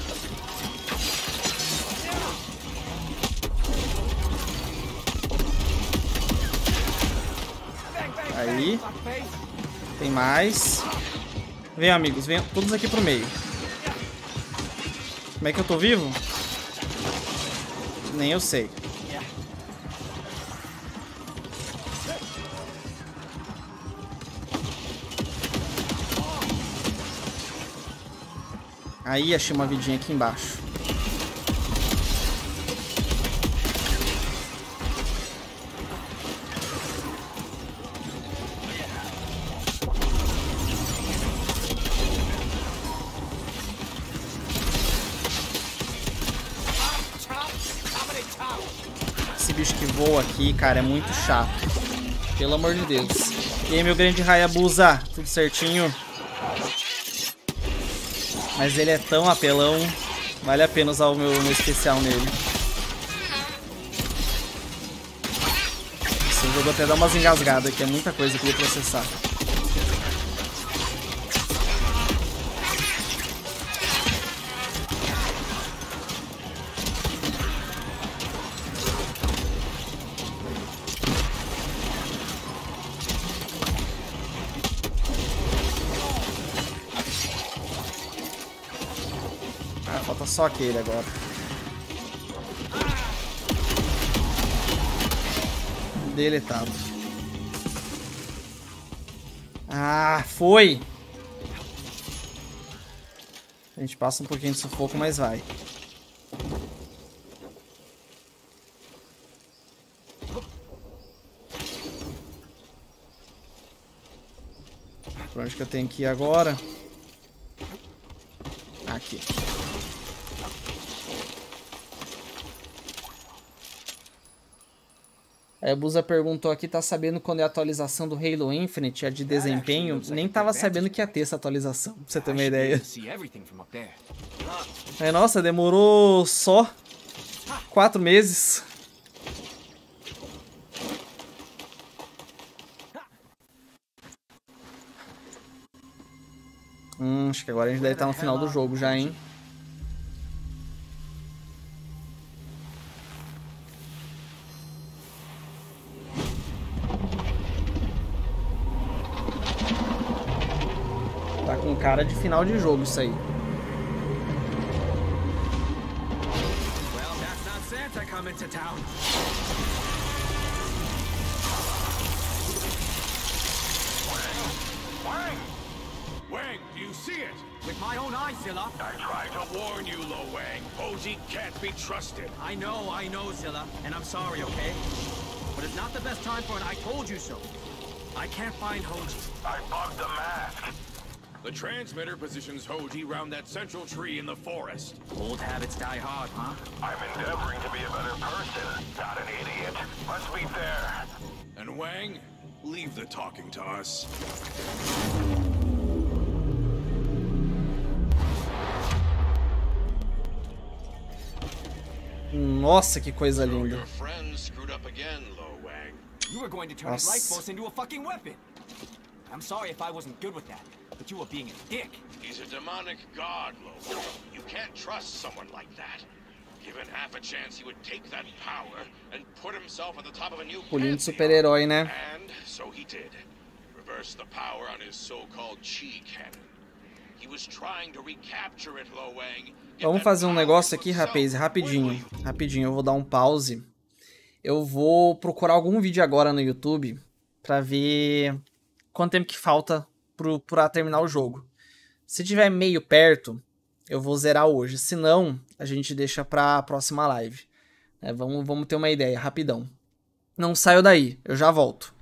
Speaker 1: Aí. Tem mais. Venham, amigos, venham todos aqui pro meio. Como é que eu tô vivo? Nem eu sei. Aí achei uma vidinha aqui embaixo. Esse bicho que voa aqui, cara, é muito chato. Pelo amor de Deus. E aí, meu grande Hayabusa? Tudo certinho? Mas ele é tão apelão, vale a pena usar o meu, meu especial nele. Esse jogo até dá umas engasgadas aqui, é muita coisa que eu ia processar. Falta só aquele agora. Deletado. Ah, foi! A gente passa um pouquinho de sufoco, mas vai. Pra onde que eu tenho que ir agora? Aqui. Aí a Busa perguntou aqui, tá sabendo quando é a atualização do Halo Infinite, a de desempenho? Nem tava sabendo que ia ter essa atualização, pra você ter uma ideia. Aí, nossa, demorou só quatro meses. Hum, acho que agora a gente deve estar no final do jogo já, hein? Tá com cara de final de jogo isso aí.
Speaker 2: Well, that's not Santa coming to town.
Speaker 4: Wang! Wang, do you see it?
Speaker 2: With my own eyes, Zilla.
Speaker 4: I tried to warn you, Lo Wang. Hoji can't be trusted.
Speaker 2: I know, I know, Zilla, and I'm sorry, okay? But it's not the best time for an I told you so. I can't find Hoji.
Speaker 4: I bugged the mask. The transmitter positions Hoji round that central tree in the forest.
Speaker 2: Old habits die hard, huh?
Speaker 4: I'm endeavoring to be a better person, not an idiot. Let's meet there. And Wang, leave the talking to us.
Speaker 1: Nossa, que coisa linda.
Speaker 4: Your friend screwed up again, Lo Wang.
Speaker 2: You were going to turn his
Speaker 1: Nossa.
Speaker 2: life force into a fucking weapon. I'm sorry if I wasn't good with that, but you were being a dick.
Speaker 4: He's a demonic god, Lo Wang. You can't trust someone like that. Given half a chance, he would take that power and put himself at the top of a new
Speaker 1: Pulinho de
Speaker 4: pantheon.
Speaker 1: super-herói, né?
Speaker 4: And so he did. Reversed the power on his so-called chi cannon. He was trying to recapture it, Lo Wang. Get
Speaker 1: Vamos
Speaker 4: that
Speaker 1: fazer um
Speaker 4: power
Speaker 1: negócio
Speaker 4: to
Speaker 1: aqui,
Speaker 4: himself.
Speaker 1: rapaz,
Speaker 4: When will
Speaker 1: rapidinho.
Speaker 4: you?
Speaker 1: Rapidinho, eu vou dar um pause. Eu vou procurar algum vídeo agora no YouTube pra ver quanto tempo que falta pro, pra terminar o jogo. Se tiver meio perto, eu vou zerar hoje. Se não, a gente deixa pra próxima live. É, vamos, vamos ter uma ideia, rapidão. Não saio daí, eu já volto.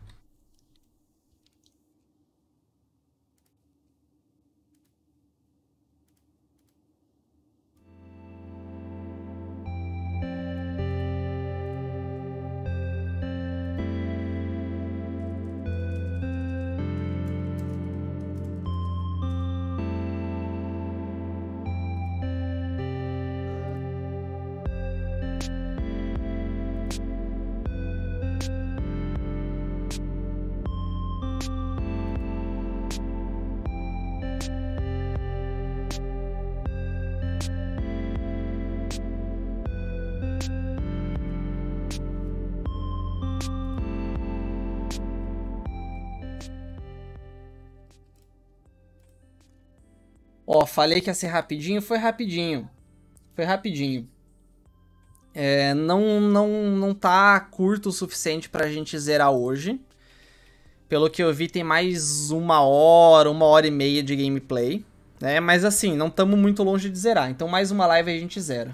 Speaker 1: Ó, falei que ia ser rapidinho, foi rapidinho. Foi rapidinho. É, não, não, não tá curto o suficiente pra gente zerar hoje. Pelo que eu vi, tem mais uma hora, uma hora e meia de gameplay. Né? Mas assim, não estamos muito longe de zerar. Então mais uma live a gente zera.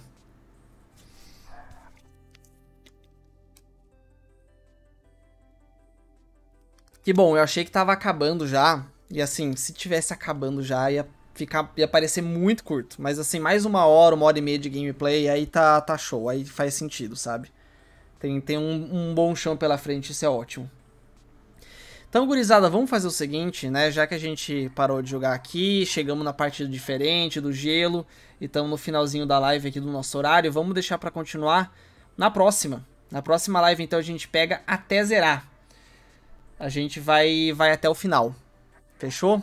Speaker 1: Que bom, eu achei que tava acabando já. E assim, se tivesse acabando já, ia, ficar, ia parecer muito curto. Mas assim, mais uma hora, uma hora e meia de gameplay, aí tá, tá show. Aí faz sentido, sabe? Tem, tem um, um bom chão pela frente, isso é ótimo. Então, gurizada, vamos fazer o seguinte, né? Já que a gente parou de jogar aqui, chegamos na parte diferente do gelo, e estamos no finalzinho da live aqui do nosso horário, vamos deixar pra continuar na próxima. Na próxima live, então, a gente pega até zerar. A gente vai, vai até o final. Fechou?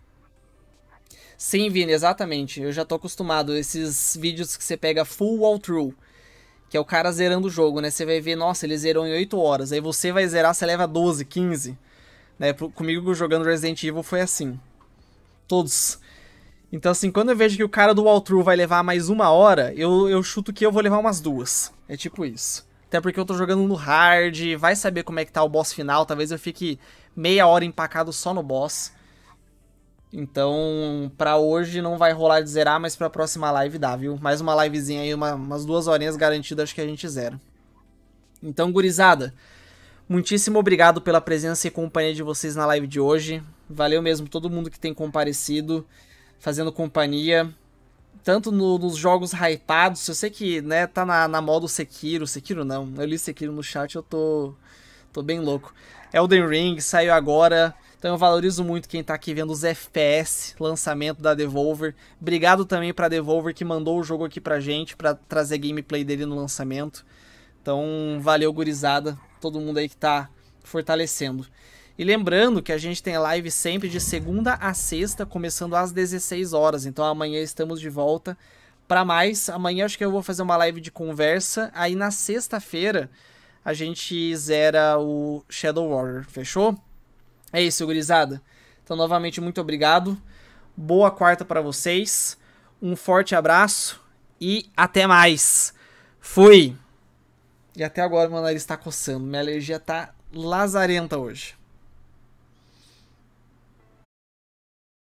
Speaker 1: Sim, Vini, exatamente. Eu já tô acostumado. Esses vídeos que você pega full walkthrough, que é o cara zerando o jogo, né? Você vai ver, nossa, ele zerou em oito horas. Aí você vai zerar, você leva doze, quinze. Né? Comigo jogando Resident Evil foi assim. Todos. Então assim, quando eu vejo que o cara do walkthrough vai levar mais uma hora, eu, eu chuto que eu vou levar umas duas. É tipo isso. Até porque eu tô jogando no hard, vai saber como é que tá o boss final. Talvez eu fique meia hora empacado só no boss. Então, pra hoje não vai rolar de zerar, mas pra próxima live dá, viu? Mais uma livezinha aí, uma, umas duas horinhas garantidas, acho que a gente zera. Então, gurizada, muitíssimo obrigado pela presença e companhia de vocês na live de hoje. Valeu mesmo todo mundo que tem comparecido, fazendo companhia. Tanto no, nos jogos hypados, eu sei que, né, tá na, na moda o Sekiro. Sekiro não, eu li Sekiro no chat, eu tô... Tô bem louco. Elden Ring saiu agora, então eu valorizo muito quem tá aqui vendo os F P S, lançamento da Devolver. Obrigado também pra Devolver que mandou o jogo aqui pra gente, pra trazer gameplay dele no lançamento. Então, valeu, gurizada, todo mundo aí que tá fortalecendo. E lembrando que a gente tem live sempre de segunda a sexta, começando às dezesseis horas. Então amanhã estamos de volta para mais. Amanhã acho que eu vou fazer uma live de conversa. Aí na sexta-feira a gente zera o Shadow Warrior, fechou? É isso, gurizada. Então novamente muito obrigado. Boa quarta para vocês. Um forte abraço e até mais. Fui! E até agora meu nariz tá coçando. Minha alergia tá lazarenta hoje.